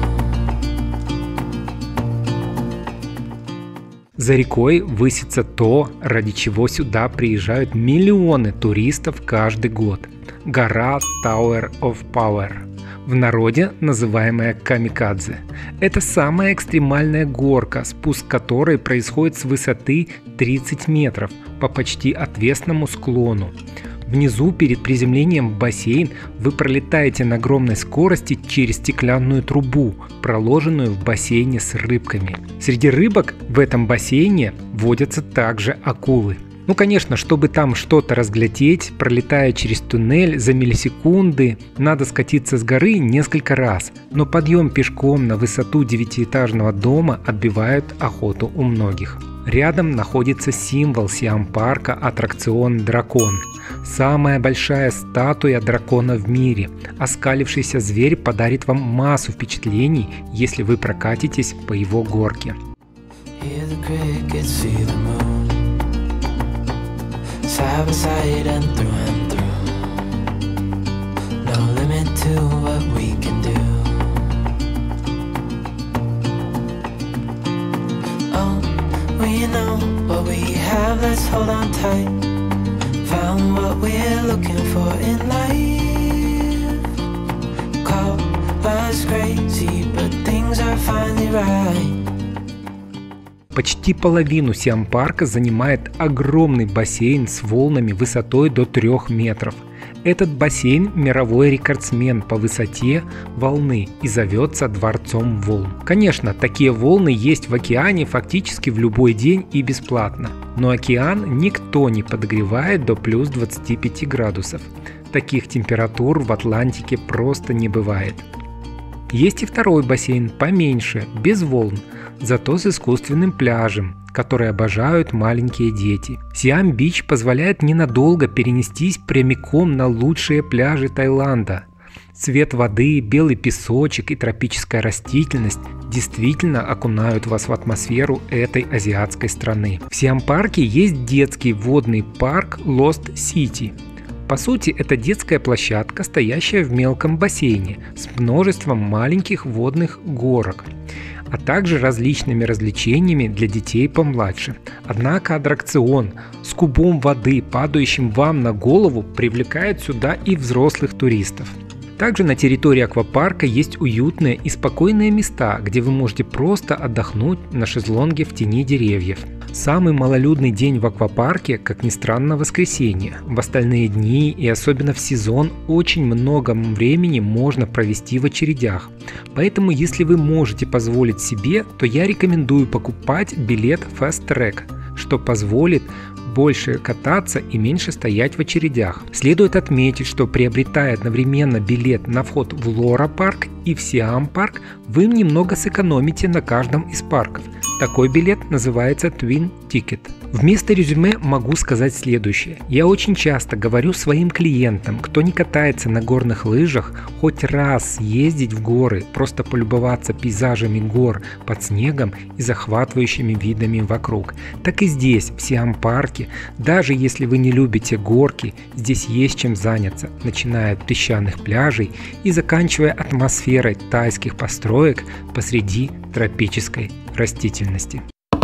За рекой высится то, ради чего сюда приезжают миллионы туристов каждый год. Гора Tower of Power. В народе называемая Камикадзе. Это самая экстремальная горка, спуск которой происходит с высоты тридцать метров по почти отвесному склону. Внизу, перед приземлением в бассейн, вы пролетаете на огромной скорости через стеклянную трубу, проложенную в бассейне с рыбками. Среди рыбок в этом бассейне водятся также акулы. Ну, конечно, чтобы там что-то разглядеть, пролетая через туннель за миллисекунды, надо скатиться с горы несколько раз, но подъем пешком на высоту девятиэтажного дома отбивает охоту у многих. Рядом находится символ Сиам-парка – аттракцион «Дракон». Самая большая статуя дракона в мире. Оскалившийся зверь подарит вам массу впечатлений, если вы прокатитесь по его горке. Hear the crickets see the moon. Side by side and through and through. No limit to what we can do. Oh, we know what we have, let's hold on tight. Found what we're looking for in life. Call us crazy, but things are finally right. Почти половину Сиам-парка занимает огромный бассейн с волнами высотой до трёх метров. Этот бассейн – мировой рекордсмен по высоте волны и зовется Дворцом волн. Конечно, такие волны есть в океане фактически в любой день и бесплатно. Но океан никто не подогревает до плюс двадцати пяти градусов. Таких температур в Атлантике просто не бывает. Есть и второй бассейн поменьше, без волн, зато с искусственным пляжем, который обожают маленькие дети. Сиам-Бич позволяет ненадолго перенестись прямиком на лучшие пляжи Таиланда. Цвет воды, белый песочек и тропическая растительность действительно окунают вас в атмосферу этой азиатской страны. В Сиам-парке есть детский водный парк Lost City. По сути, это детская площадка, стоящая в мелком бассейне с множеством маленьких водных горок, а также различными развлечениями для детей помладше. Однако аттракцион с кубом воды, падающим вам на голову, привлекает сюда и взрослых туристов. Также на территории аквапарка есть уютные и спокойные места, где вы можете просто отдохнуть на шезлонге в тени деревьев. Самый малолюдный день в аквапарке, как ни странно, воскресенье. В остальные дни и особенно в сезон очень много времени можно провести в очередях. Поэтому, если вы можете позволить себе, то я рекомендую покупать билет Fast Track, что позволит больше кататься и меньше стоять в очередях. Следует отметить, что приобретая одновременно билет на вход в Лора парк и в Сиам парк, вы немного сэкономите на каждом из парков. Такой билет называется Twin Ticket. Вместо резюме могу сказать следующее. Я очень часто говорю своим клиентам, кто не катается на горных лыжах, хоть раз ездить в горы, просто полюбоваться пейзажами гор под снегом и захватывающими видами вокруг. Так и здесь, в Сиам-парке, даже если вы не любите горки, здесь есть чем заняться, начиная от песчаных пляжей и заканчивая атмосферой тайских построек посреди тропической растительности.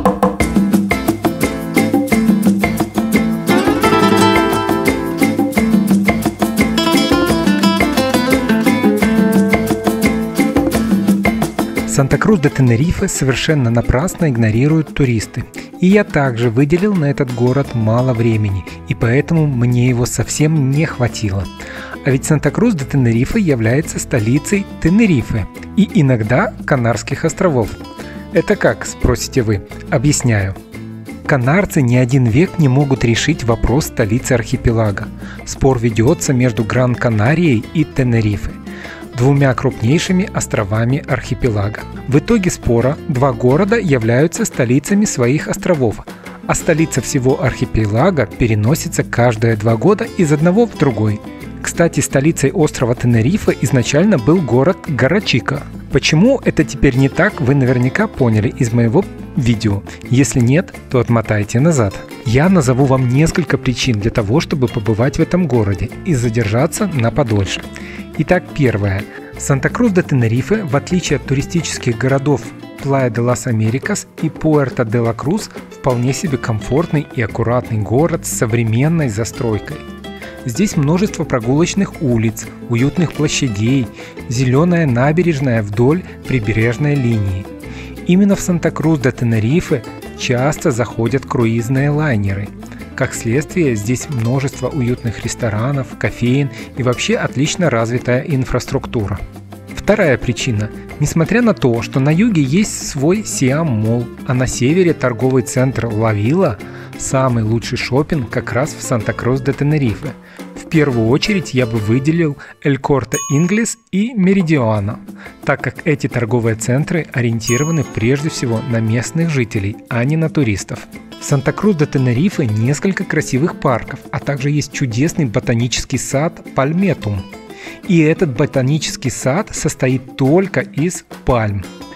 Санта-Крус-де-Тенерифе совершенно напрасно игнорируют туристы. И я также выделил на этот город мало времени, и поэтому мне его совсем не хватило. А ведь Санта-Крус-де-Тенерифе является столицей Тенерифе и иногда Канарских островов. Это как, спросите вы? Объясняю. Канарцы не один век не могут решить вопрос столицы архипелага. Спор ведется между Гран-Канарией и Тенерифе, двумя крупнейшими островами архипелага. В итоге спора два города являются столицами своих островов, а столица всего архипелага переносится каждые два года из одного в другой. Кстати, столицей острова Тенерифе изначально был город Гарачика. Почему это теперь не так, вы наверняка поняли из моего видео. Если нет, то отмотайте назад. Я назову вам несколько причин для того, чтобы побывать в этом городе и задержаться на подольше. Итак, первое. Санта-Крус-де-Тенерифе, в отличие от туристических городов Плая-де-лас-Америкас и Пуэрто-де-ла-Крус, вполне себе комфортный и аккуратный город с современной застройкой. Здесь множество прогулочных улиц, уютных площадей, зеленая набережная вдоль прибрежной линии. Именно в Санта-Крус-де-Тенерифе часто заходят круизные лайнеры. Как следствие, здесь множество уютных ресторанов, кофеен и вообще отлично развитая инфраструктура. Вторая причина. Несмотря на то, что на юге есть свой Сиам-молл, а на севере торговый центр Ла Вилла, самый лучший шопинг как раз в Санта-Крус-де-Тенерифе. В первую очередь я бы выделил Эль Корте Инглес и Меридиана, так как эти торговые центры ориентированы прежде всего на местных жителей, а не на туристов. В Санта-Крус-де-Тенерифе несколько красивых парков, а также есть чудесный ботанический сад Пальметум. И этот ботанический сад состоит только из пальм.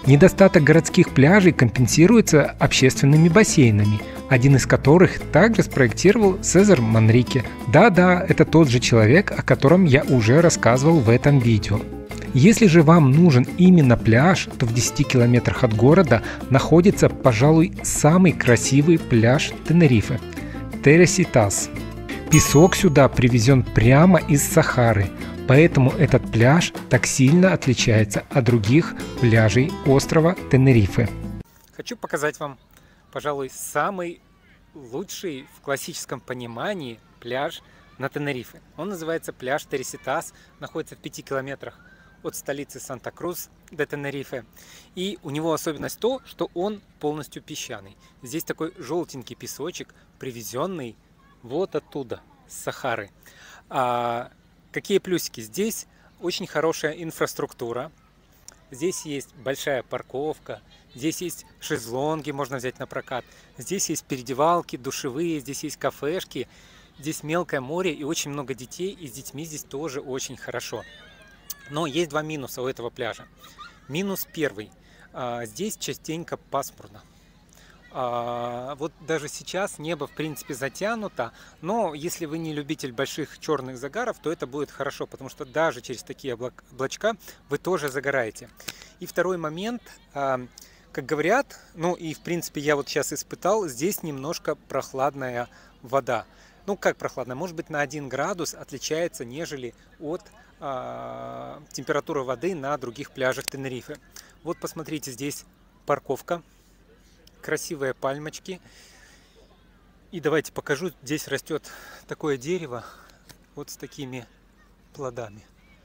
Недостаток городских пляжей компенсируется общественными бассейнами, один из которых также спроектировал Сезар Манрике. Да-да, это тот же человек, о котором я уже рассказывал в этом видео. Если же вам нужен именно пляж, то в десяти километрах от города находится, пожалуй, самый красивый пляж Тенерифе – Тереситас. Песок сюда привезен прямо из Сахары, поэтому этот пляж так сильно отличается от других пляжей острова Тенерифе. Хочу показать вам, пожалуй, самый лучший в классическом понимании пляж на Тенерифе. Он называется пляж Тереситас, находится в пяти километрах от столицы Санта-Крус де Тенерифе. И у него особенность то, что он полностью песчаный. Здесь такой желтенький песочек, привезенный вот оттуда, с Сахары. А какие плюсики? Здесь очень хорошая инфраструктура. Здесь есть большая парковка, здесь есть шезлонги, можно взять на прокат. Здесь есть переодевалки, душевые, здесь есть кафешки. Здесь мелкое море и очень много детей, и с детьми здесь тоже очень хорошо. Но есть два минуса у этого пляжа. Минус первый. Здесь частенько пасмурно. Вот даже сейчас небо в принципе затянуто, но если вы не любитель больших черных загаров, то это будет хорошо, потому что даже через такие облачка вы тоже загораете. И второй момент, как говорят, ну и в принципе я вот сейчас испытал, здесь немножко прохладная вода. Ну как прохладная, может быть на один градус отличается, нежели от э, температуры воды на других пляжах Тенерифе. Вот посмотрите, здесь парковка. Красивые пальмочки. И давайте покажу, здесь растет такое дерево вот с такими плодами.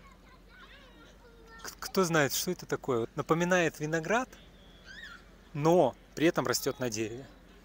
Кто знает, что это такое? Напоминает виноград, но при этом растет на дереве.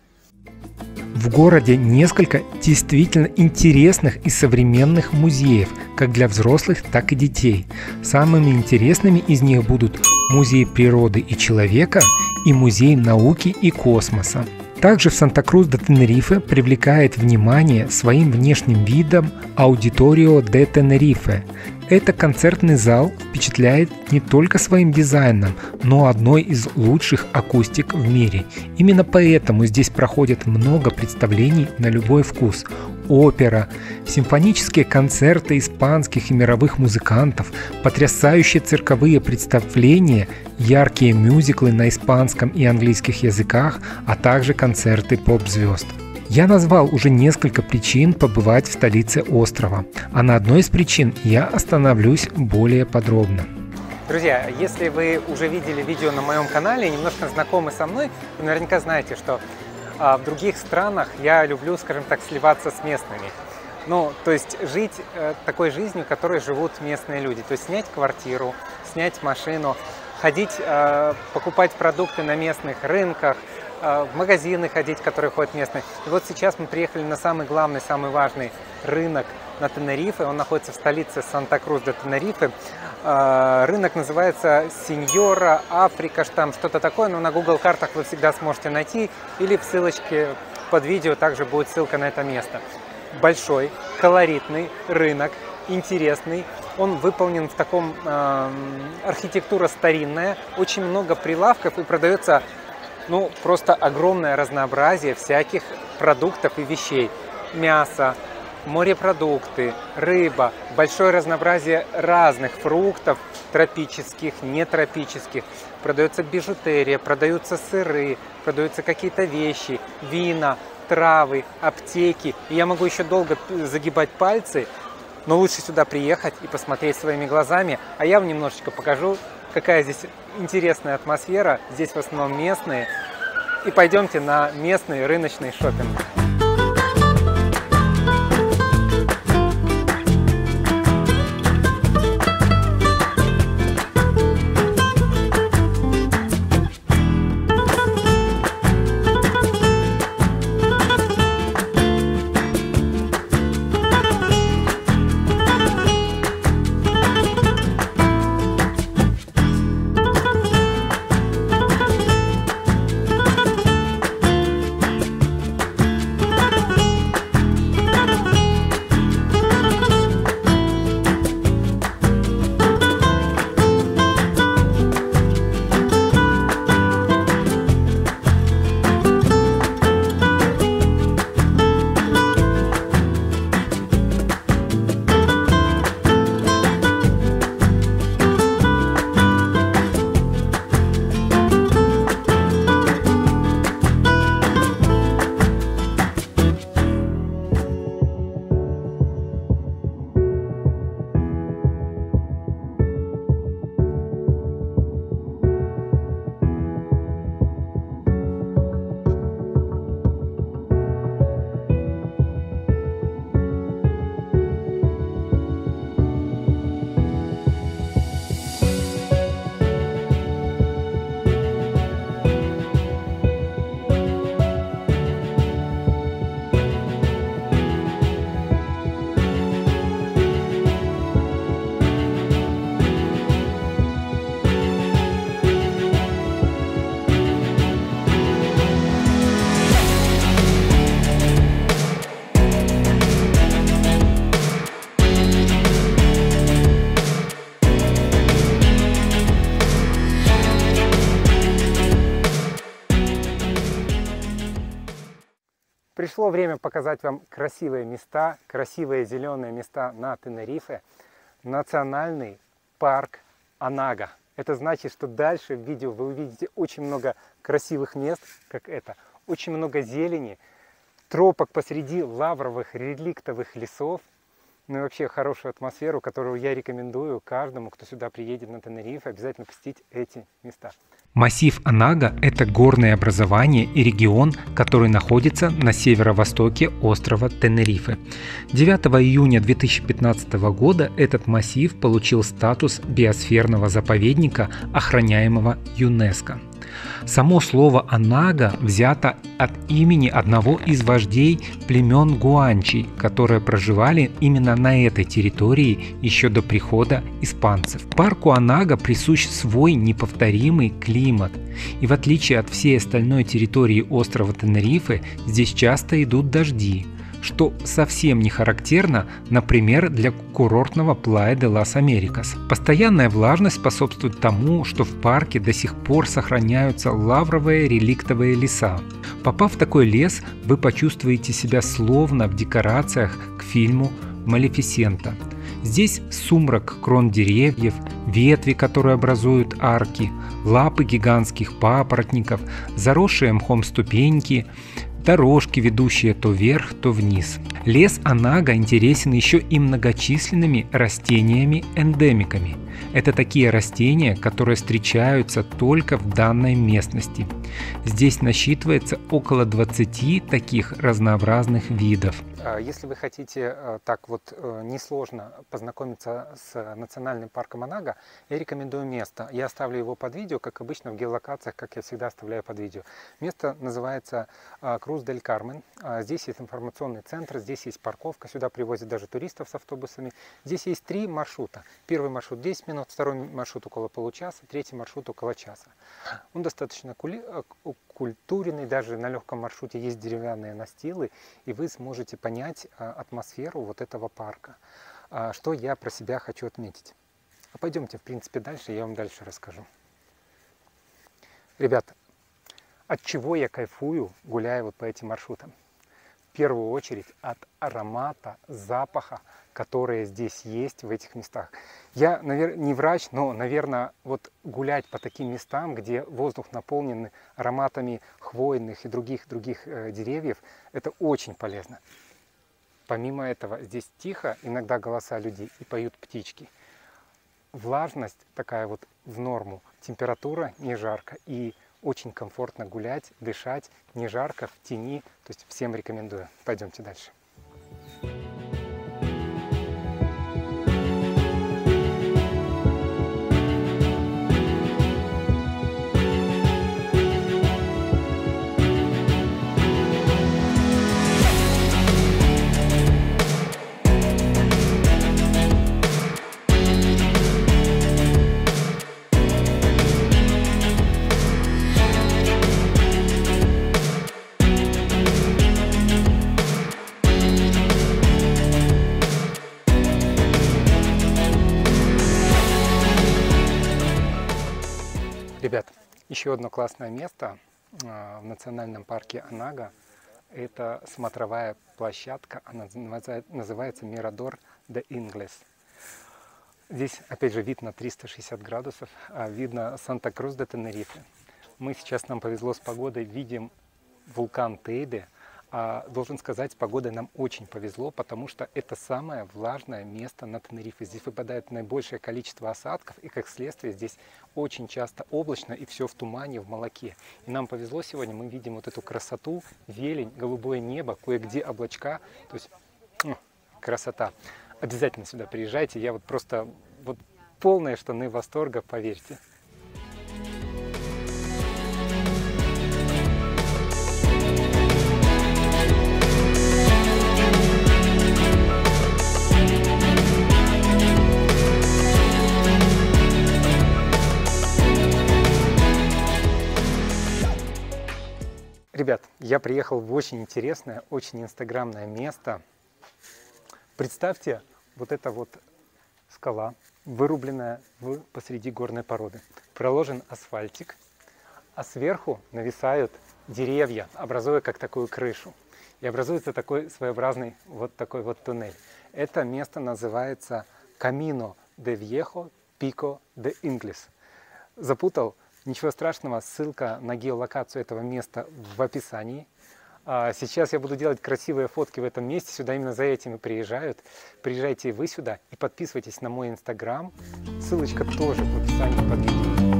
В городе несколько действительно интересных и современных музеев, как для взрослых, так и детей. Самыми интересными из них будут Музей природы и человека и Музей науки и космоса. Также в Санта-Крус де Тенерифе привлекает внимание своим внешним видом Аудиторио де Тенерифе. Это концертный зал впечатляет не только своим дизайном, но одной из лучших акустик в мире. Именно поэтому здесь проходит много представлений на любой вкус. Опера, симфонические концерты испанских и мировых музыкантов, потрясающие цирковые представления, яркие мюзиклы на испанском и английских языках, а также концерты поп-звезд. Я назвал уже несколько причин побывать в столице острова, а на одной из причин я остановлюсь более подробно. Друзья, если вы уже видели видео на моем канале, немножко знакомы со мной, вы наверняка знаете, что а, в других странах я люблю, скажем так, сливаться с местными. Ну, то есть жить э, такой жизнью, которой живут местные люди. То есть снять квартиру, снять машину, ходить, э, покупать продукты на местных рынках, в магазины ходить, которые ходят местные. И вот сейчас мы приехали на самый главный, самый важный рынок на Тенерифе. Он находится в столице Санта-Крус де Тенерифе. Рынок называется Синьора Африка, там что-то такое, но на Google картах вы всегда сможете найти, или в ссылочке под видео также будет ссылка на это место. Большой, колоритный рынок, интересный. Он выполнен в таком э, архитектура старинная, очень много прилавков и продается ну, просто огромное разнообразие всяких продуктов и вещей. Мясо, морепродукты, рыба, большое разнообразие разных фруктов, тропических, нетропических. Продается бижутерия, продаются сыры, продаются какие-то вещи, вина, травы, аптеки. И я могу еще долго загибать пальцы, но лучше сюда приехать и посмотреть своими глазами. А я вам немножечко покажу, какая здесь интересная атмосфера. Здесь в основном местные. И пойдемте на местный рыночный шопинг. Пришло время показать вам красивые места, красивые зеленые места на Тенерифе. Национальный парк Анага. Это значит, что дальше в видео вы увидите очень много красивых мест, как это. Очень много зелени, тропок посреди лавровых реликтовых лесов. Ну и вообще хорошую атмосферу, которую я рекомендую каждому, кто сюда приедет на Тенерифе, обязательно посетить эти места. Массив Анага – это горное образование и регион, который находится на северо-востоке острова Тенерифе. девятого июня две тысячи пятнадцатого года этот массив получил статус биосферного заповедника, охраняемого ЮНЕСКО. Само слово «Анага» взято от имени одного из вождей племен гуанчи, которые проживали именно на этой территории еще до прихода испанцев. Парку Анага присущ свой неповторимый климат, и в отличие от всей остальной территории острова Тенерифе, здесь часто идут дожди, что совсем не характерно, например, для курортного Плая де лас Америкас. Постоянная влажность способствует тому, что в парке до сих пор сохраняются лавровые реликтовые леса. Попав в такой лес, вы почувствуете себя словно в декорациях к фильму «Малефисента». Здесь сумрак крон деревьев, ветви, которые образуют арки, лапы гигантских папоротников, заросшие мхом ступеньки, дорожки, ведущие то вверх, то вниз. Лес Анага интересен еще и многочисленными растениями-эндемиками. Это такие растения, которые встречаются только в данной местности. Здесь насчитывается около двадцати таких разнообразных видов. Если вы хотите так вот несложно познакомиться с национальным парком Анага, я рекомендую место. Я оставлю его под видео, как обычно в геолокациях, как я всегда оставляю под видео. Место называется Крус-дель-Кармен. Здесь есть информационный центр, здесь есть парковка, сюда привозят даже туристов с автобусами. Здесь есть три маршрута. Первый маршрут десять минут, второй маршрут около получаса, третий маршрут около часа. Он достаточно культурный, даже на легком маршруте есть деревянные настилы, и вы сможете понять атмосферу вот этого парка. Что я про себя хочу отметить. А пойдемте, в принципе, дальше, я вам дальше расскажу. Ребята, от чего я кайфую, гуляя вот по этим маршрутам? В первую очередь от аромата, запаха, которые здесь есть в этих местах. Я, наверное, не врач, но, наверное, вот гулять по таким местам, где воздух наполнен ароматами хвойных и других других э, деревьев, это очень полезно. Помимо этого, здесь тихо, иногда голоса людей, и поют птички. Влажность такая вот в норму, температура не жарко, и очень комфортно гулять, дышать, не жарко, в тени. То есть всем рекомендую. Пойдемте дальше. Ребят, еще одно классное место в национальном парке Анага – это смотровая площадка, она называется Мирадор де Инглес. Здесь, опять же, вид на триста шестьдесят градусов, видно Санта-Крус де Тенерифе. Мы сейчас, нам повезло с погодой, видим вулкан Тейде. А должен сказать, с погодой нам очень повезло, потому что это самое влажное место на Тенерифе. Здесь выпадает наибольшее количество осадков, и как следствие здесь очень часто облачно и все в тумане, в молоке. И нам повезло сегодня, мы видим вот эту красоту, зелень, голубое небо, кое-где облачка. То есть ну, красота. Обязательно сюда приезжайте, я вот просто вот полные штаны восторга, поверьте. Ребят, я приехал в очень интересное, очень инстаграмное место. Представьте, вот эта вот скала, вырубленная в, посреди горной породы. Проложен асфальтик, а сверху нависают деревья, образуя как такую крышу. и образуется такой своеобразный вот такой вот туннель. Это место называется Camino de Viejo Pico de Ingles. Запутал? Ничего страшного, ссылка на геолокацию этого места в описании. Сейчас я буду делать красивые фотки в этом месте, сюда именно за этим и приезжают. Приезжайте вы сюда и подписывайтесь на мой инстаграм, ссылочка тоже в описании под видео.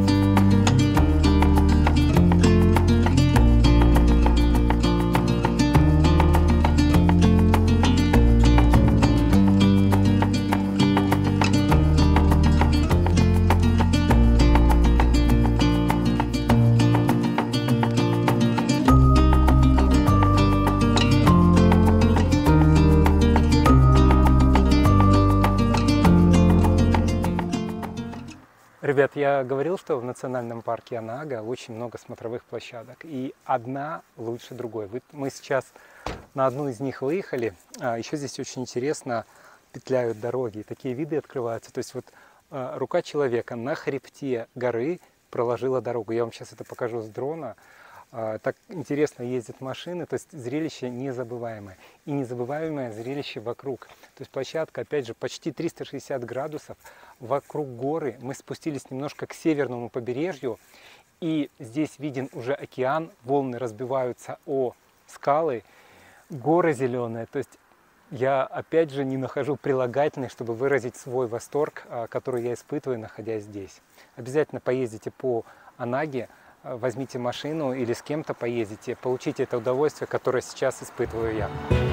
Ребят, я говорил, что в национальном парке Анага очень много смотровых площадок, и одна лучше другой. Мы сейчас на одну из них выехали, еще здесь очень интересно петляют дороги, такие виды открываются. То есть вот рука человека на хребте горы проложила дорогу. Я вам сейчас это покажу с дрона. Так интересно ездят машины, то есть зрелище незабываемое. И незабываемое зрелище вокруг. То есть площадка, опять же, почти триста шестьдесят градусов вокруг горы. Мы спустились немножко к северному побережью, и здесь виден уже океан, волны разбиваются о скалы, горы зеленые. То есть я, опять же, не нахожу прилагательных, чтобы выразить свой восторг, который я испытываю, находясь здесь. Обязательно поездите по Анаге, возьмите машину или с кем-то поездите, получите это удовольствие, которое сейчас испытываю я.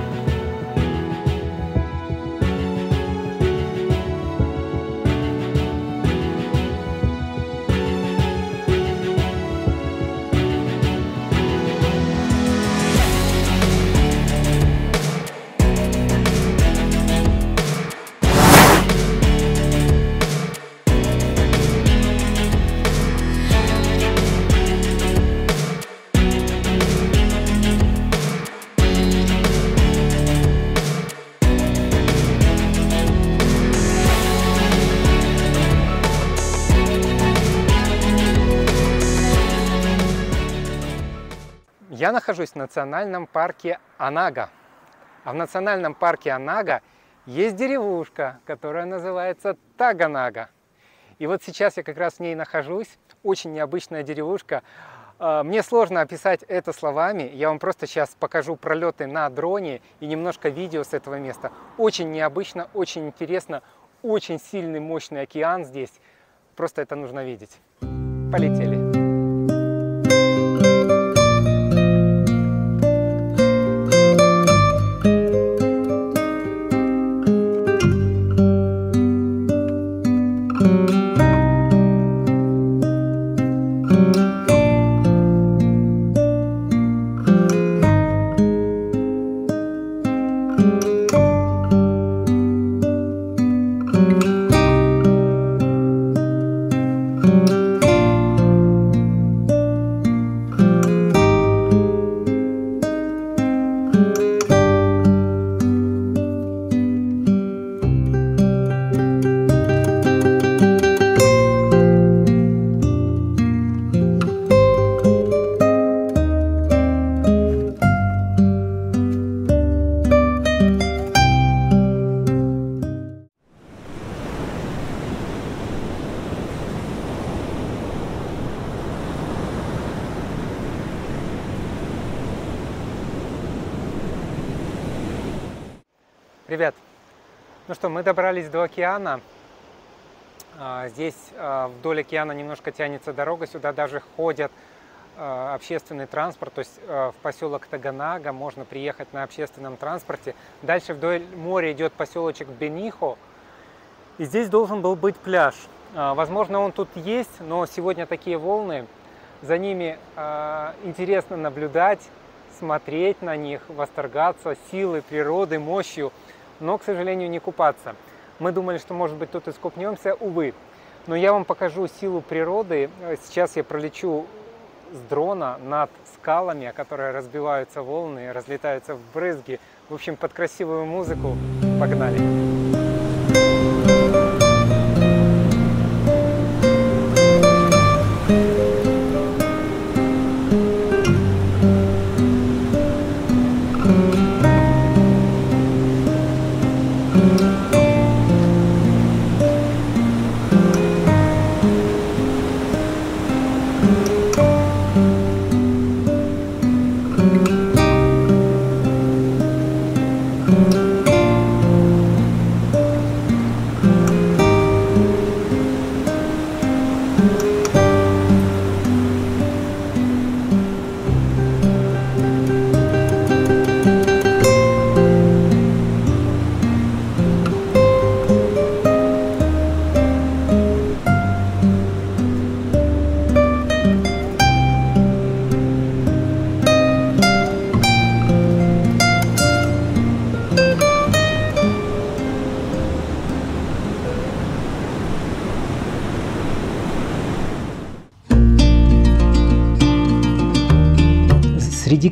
Я нахожусь в национальном парке Анага. А в национальном парке Анага есть деревушка, которая называется Таганага. И вот сейчас я как раз в ней нахожусь. Очень необычная деревушка. Мне сложно описать это словами. Я вам просто сейчас покажу пролеты на дроне и немножко видео с этого места. Очень необычно, очень интересно. Очень сильный, мощный океан здесь. Просто это нужно видеть. Полетели. Ребят, ну что, мы добрались до океана. Здесь вдоль океана немножко тянется дорога, сюда даже ходят общественный транспорт, то есть в поселок Таганага можно приехать на общественном транспорте. Дальше вдоль моря идет поселочек Бенихо, и здесь должен был быть пляж. Возможно, он тут есть, но сегодня такие волны, за ними интересно наблюдать, смотреть на них, восторгаться силой природы, мощью, но, к сожалению, не купаться. Мы думали, что, может быть, тут искупнемся, увы. Но я вам покажу силу природы. Сейчас я пролечу с дрона над скалами, о которые разбиваются волны, разлетаются в брызги. В общем, под красивую музыку. Погнали! Thank you.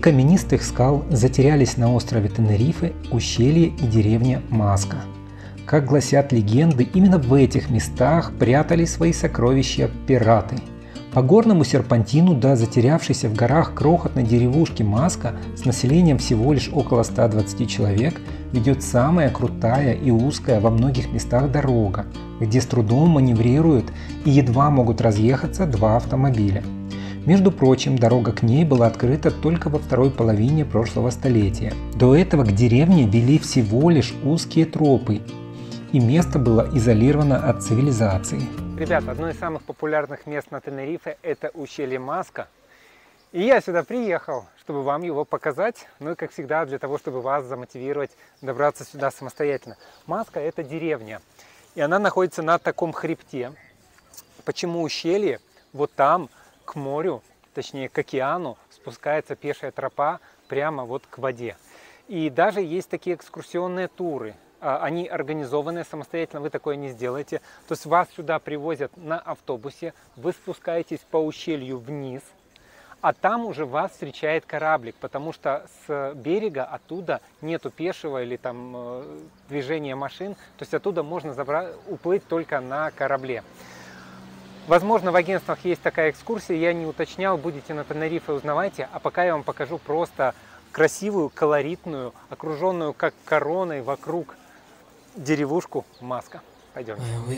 каменистых скал затерялись на острове Тенерифе ущелье и деревня Маска. Как гласят легенды, именно в этих местах прятали свои сокровища пираты. По горному серпантину до затерявшейся в горах крохотной деревушки Маска с населением всего лишь около ста двадцати человек ведет самая крутая и узкая во многих местах дорога, где с трудом маневрируют и едва могут разъехаться два автомобиля. Между прочим, дорога к ней была открыта только во второй половине прошлого столетия. До этого к деревне вели всего лишь узкие тропы, и место было изолировано от цивилизации. Ребят, одно из самых популярных мест на Тенерифе – это ущелье Маска. И я сюда приехал, чтобы вам его показать, ну и, как всегда, для того, чтобы вас замотивировать добраться сюда самостоятельно. Маска – это деревня, и она находится на таком хребте. Почему ущелье? Вот там, к морю, точнее к океану, спускается пешая тропа прямо вот к воде. И даже есть такие экскурсионные туры. Они организованы самостоятельно, вы такое не сделаете. То есть вас сюда привозят на автобусе, вы спускаетесь по ущелью вниз, а там уже вас встречает кораблик, потому что с берега оттуда нету пешего или там движения машин, то есть оттуда можно забрать, уплыть только на корабле. Возможно, в агентствах есть такая экскурсия, я не уточнял, будете на Тенерифе, узнавайте, а пока я вам покажу просто красивую, колоритную, окруженную как короной вокруг деревушку Маска. Пойдем.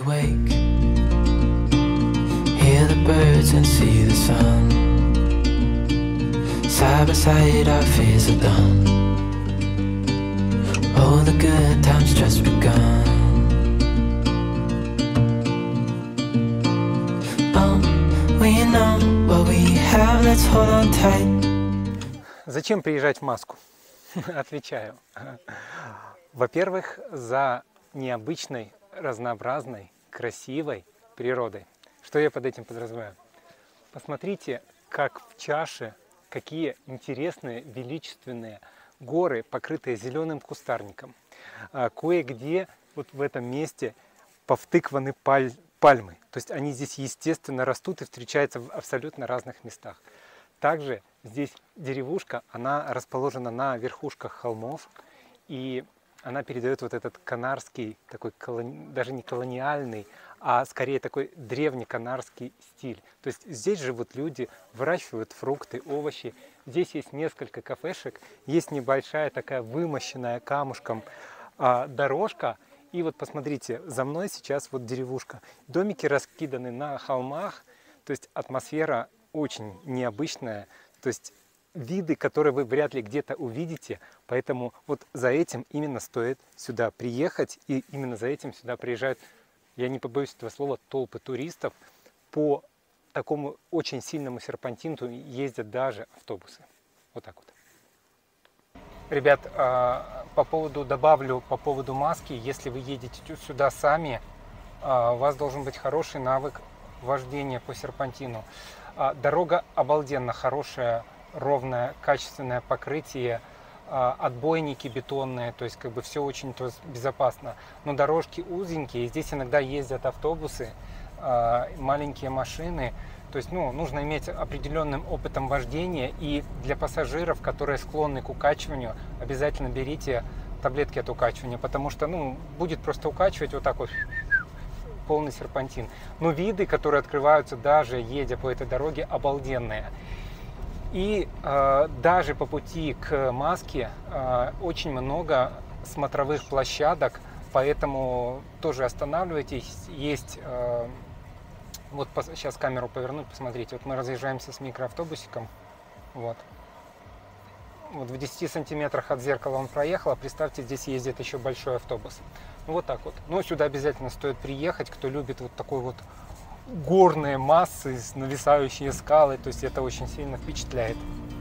Зачем приезжать в Маску? Отвечаю. Во-первых, за необычной, разнообразной, красивой природой. Что я под этим подразумеваю? Посмотрите, как в чаше, какие интересные, величественные горы, покрытые зеленым кустарником. Кое-где вот в этом месте повтыкваны паль пальмы. То есть они здесь естественно растут и встречаются в абсолютно разных местах. Также здесь деревушка, она расположена на верхушках холмов, и она передает вот этот канарский, такой колони... даже не колониальный, а скорее такой древнеканарский стиль. То есть здесь живут люди, выращивают фрукты, овощи. Здесь есть несколько кафешек, есть небольшая такая вымощенная камушком а, дорожка. И вот посмотрите, за мной сейчас вот деревушка. Домики раскиданы на холмах, то есть атмосфера очень необычная. То есть виды, которые вы вряд ли где-то увидите, поэтому вот за этим именно стоит сюда приехать, и именно за этим сюда приезжают, я не побоюсь этого слова, толпы туристов. По такому очень сильному серпантину ездят даже автобусы. Вот так вот. Ребят, по поводу, добавлю по поводу Маски, если вы едете сюда сами, у вас должен быть хороший навык вождения по серпантину. Дорога обалденно хорошая, ровное, качественное покрытие, отбойники бетонные, то есть как бы все очень то есть, безопасно. Но дорожки узенькие, здесь иногда ездят автобусы, маленькие машины. То есть ну, нужно иметь определенным опытом вождения, и для пассажиров, которые склонны к укачиванию, обязательно берите таблетки от укачивания, потому что ну, будет просто укачивать вот так вот, полный серпантин. Но виды, которые открываются даже едя по этой дороге, обалденные. И э, даже по пути к Маске э, очень много смотровых площадок, поэтому тоже останавливайтесь. Есть, э, вот по, сейчас камеру поверну, посмотрите, вот мы разъезжаемся с микроавтобусиком, вот. Вот в десяти сантиметрах от зеркала он проехал, а представьте, здесь ездит еще большой автобус. Вот так вот. Но сюда обязательно стоит приехать, кто любит вот такой вот горные массы, нависающие скалы, то есть это очень сильно впечатляет.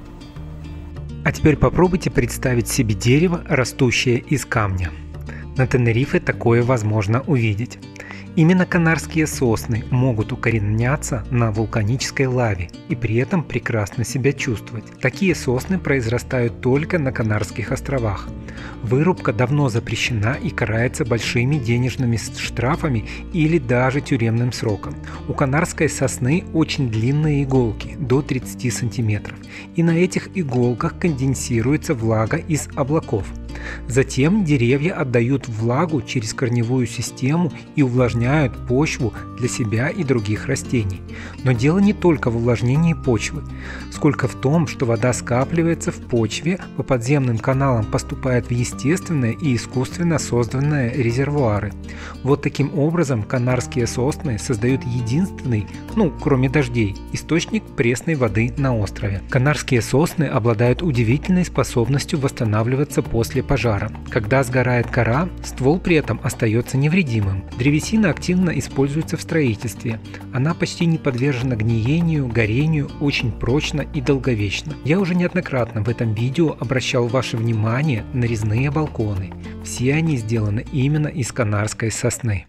А теперь попробуйте представить себе дерево, растущее из камня. На Тенерифе такое возможно увидеть. Именно канарские сосны могут укореняться на вулканической лаве и при этом прекрасно себя чувствовать. Такие сосны произрастают только на Канарских островах. Вырубка давно запрещена и карается большими денежными штрафами или даже тюремным сроком. У канарской сосны очень длинные иголки, до тридцати сантиметров, и на этих иголках конденсируется влага из облаков. Затем деревья отдают влагу через корневую систему и увлажняют почву для себя и других растений. Но дело не только в увлажнении почвы, сколько в том, что вода скапливается в почве, по подземным каналам поступает в естественные и искусственно созданные резервуары. Вот таким образом канарские сосны создают единственный, ну кроме дождей, источник пресной воды на острове. Канарские сосны обладают удивительной способностью восстанавливаться после пожара. Когда сгорает кора, ствол при этом остается невредимым. Древесина активно используется в строительстве. Она почти не подвержена гниению, горению, очень прочна и долговечна. Я уже неоднократно в этом видео обращал ваше внимание на резные балконы. Все они сделаны именно из канарской сосны.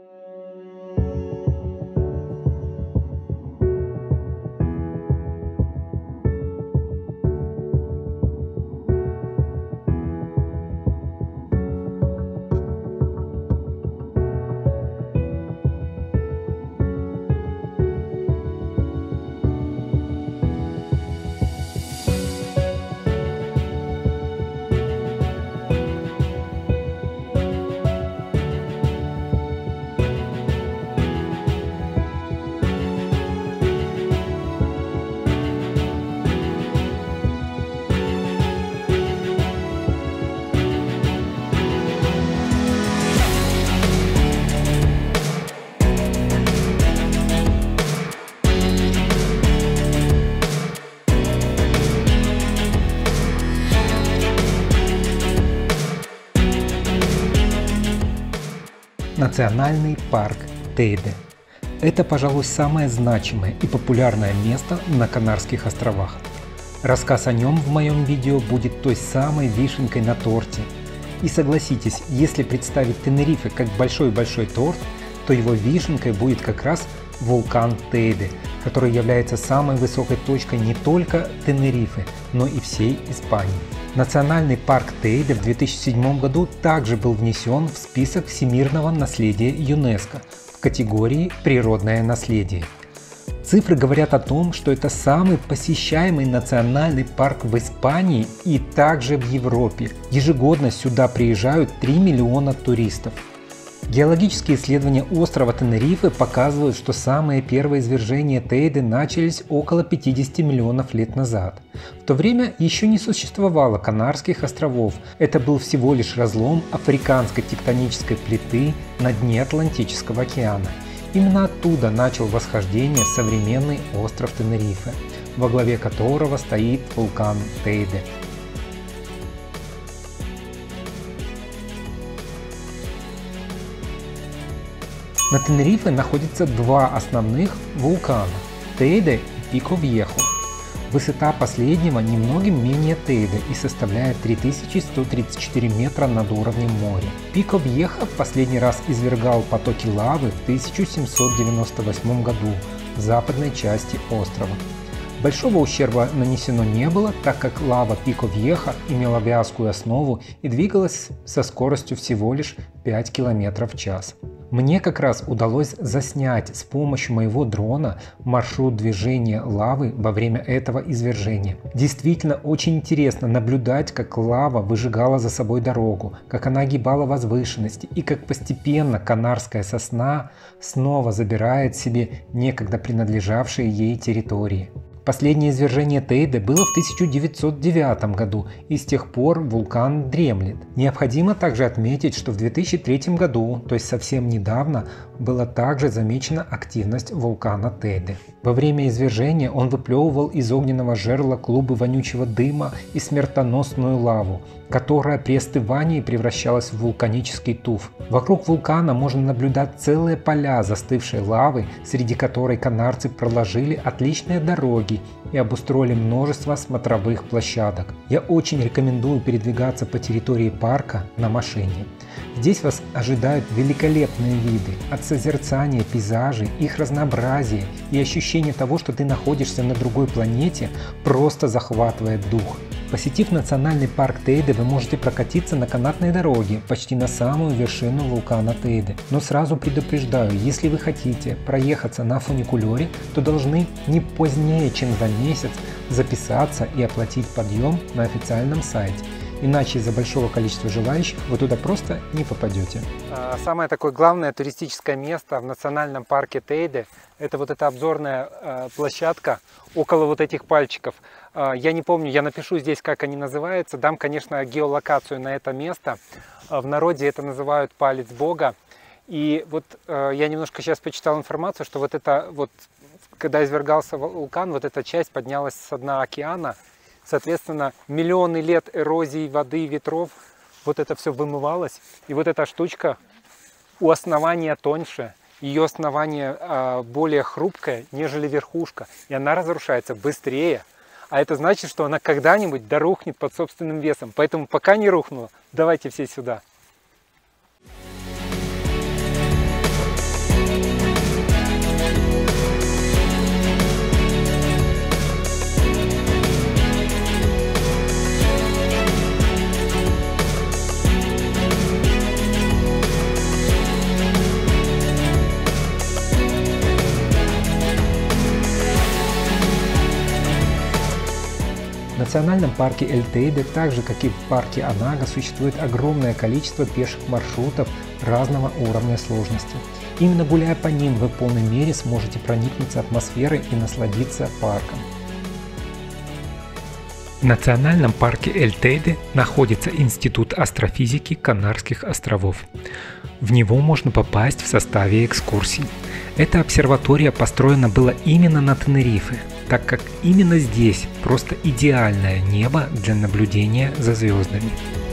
Национальный парк Тейде. Это, пожалуй, самое значимое и популярное место на Канарских островах. Рассказ о нем в моем видео будет той самой вишенкой на торте. И согласитесь, если представить Тенерифе как большой-большой торт, то его вишенкой будет как раз вулкан Тейде, который является самой высокой точкой не только Тенерифе, но и всей Испании. Национальный парк Тейде в две тысячи седьмом году также был внесен в список всемирного наследия ЮНЕСКО в категории «Природное наследие». Цифры говорят о том, что это самый посещаемый национальный парк в Испании и также в Европе. Ежегодно сюда приезжают три миллиона туристов. Геологические исследования острова Тенерифе показывают, что самые первые извержения Тейде начались около пятидесяти миллионов лет назад. В то время еще не существовало Канарских островов, это был всего лишь разлом африканской тектонической плиты на дне Атлантического океана. Именно оттуда начал восхождение современный остров Тенерифе, во главе которого стоит вулкан Тейде. На Тенерифе находятся два основных вулкана – Тейде и Пико-Вьехо. Высота последнего немногим менее Тейде и составляет три тысячи сто тридцать четыре метра над уровнем моря. Пико-Вьехо в последний раз извергал потоки лавы в тысяча семьсот девяносто восьмом году в западной части острова. Большого ущерба нанесено не было, так как лава Пико-Вьехо имела вязкую основу и двигалась со скоростью всего лишь пять километров в час. Мне как раз удалось заснять с помощью моего дрона маршрут движения лавы во время этого извержения. Действительно очень интересно наблюдать, как лава выжигала за собой дорогу, как она огибала возвышенности и как постепенно канарская сосна снова забирает себе некогда принадлежавшие ей территории. Последнее извержение Тейде было в тысяча девятьсот девятом году, и с тех пор вулкан дремлет. Необходимо также отметить, что в две тысячи третьем году, то есть совсем недавно, была также замечена активность вулкана Тейде. Во время извержения он выплевывал из огненного жерла клубы вонючего дыма и смертоносную лаву, которая при остывании превращалась в вулканический туф. Вокруг вулкана можно наблюдать целые поля застывшей лавы, среди которой канарцы проложили отличные дороги дороги и обустроили множество смотровых площадок. Я очень рекомендую передвигаться по территории парка на машине. Здесь вас ожидают великолепные виды, от созерцания пейзажей, их разнообразия и ощущение того, что ты находишься на другой планете, просто захватывает дух. Посетив национальный парк Тейде, вы можете прокатиться на канатной дороге почти на самую вершину вулкана Тейде. Но сразу предупреждаю, если вы хотите проехаться на фуникулере, то должны не позднее, чем за месяц записаться и оплатить подъем на официальном сайте. Иначе из-за большого количества желающих вы туда просто не попадете. Самое такое главное туристическое место в национальном парке Тейде — это вот эта обзорная э, площадка около вот этих пальчиков. Э, я не помню, я напишу здесь, как они называются. Дам, конечно, геолокацию на это место. Э, в народе это называют палец Бога. И вот э, я немножко сейчас почитал информацию, что вот это вот, когда извергался вулкан, вот эта часть поднялась с дна океана. Соответственно, миллионы лет эрозии воды, ветров, вот это все вымывалось. И вот эта штучка у основания тоньше, ее основание а, более хрупкое, нежели верхушка. И она разрушается быстрее. А это значит, что она когда-нибудь дорухнет под собственным весом. Поэтому пока не рухнула, давайте все сюда. В национальном парке Эль-Тейде, так же как и в парке Анага, существует огромное количество пеших маршрутов разного уровня сложности. Именно гуляя по ним, вы в полной мере сможете проникнуться атмосферой и насладиться парком. В национальном парке Эль-Тейде находится Институт астрофизики Канарских островов. В него можно попасть в составе экскурсий. Эта обсерватория построена была именно на Тенерифе, так как именно здесь просто идеальное небо для наблюдения за звездами.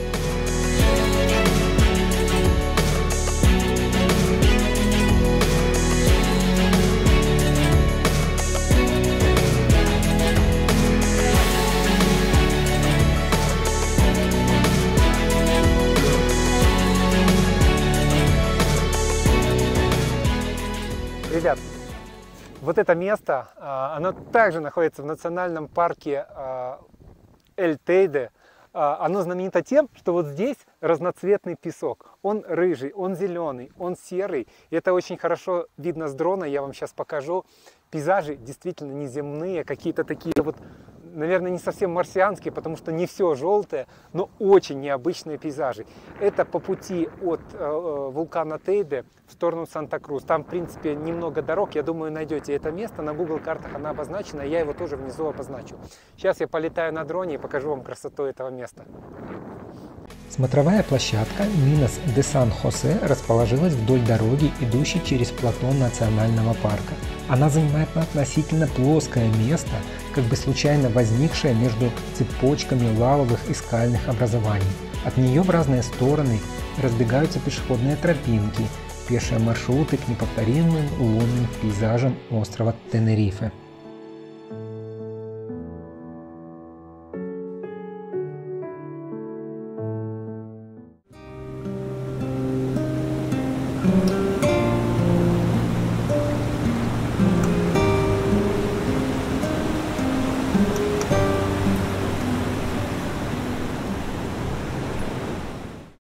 Ребят, вот это место, оно также находится в национальном парке Эль-Тейде. Оно знаменито тем, что вот здесь разноцветный песок. Он рыжий, он зеленый, он серый. И это очень хорошо видно с дрона, я вам сейчас покажу. Пейзажи действительно неземные, какие-то такие вот, наверное, не совсем марсианские, потому что не все желтое, но очень необычные пейзажи. Это по пути от э, вулкана Тейде в сторону Санта-Крус. Там, в принципе, немного дорог. Я думаю, найдете это место. На Google картах она обозначена, я его тоже внизу обозначу. Сейчас я полетаю на дроне и покажу вам красоту этого места. Смотровая площадка Минас де Сан-Хосе расположилась вдоль дороги, идущей через плато национального парка. Она занимает относительно плоское место, как бы случайно возникшее между цепочками лавовых и скальных образований. От нее в разные стороны разбегаются пешеходные тропинки, пешие маршруты к неповторимым лунным пейзажам острова Тенерифе.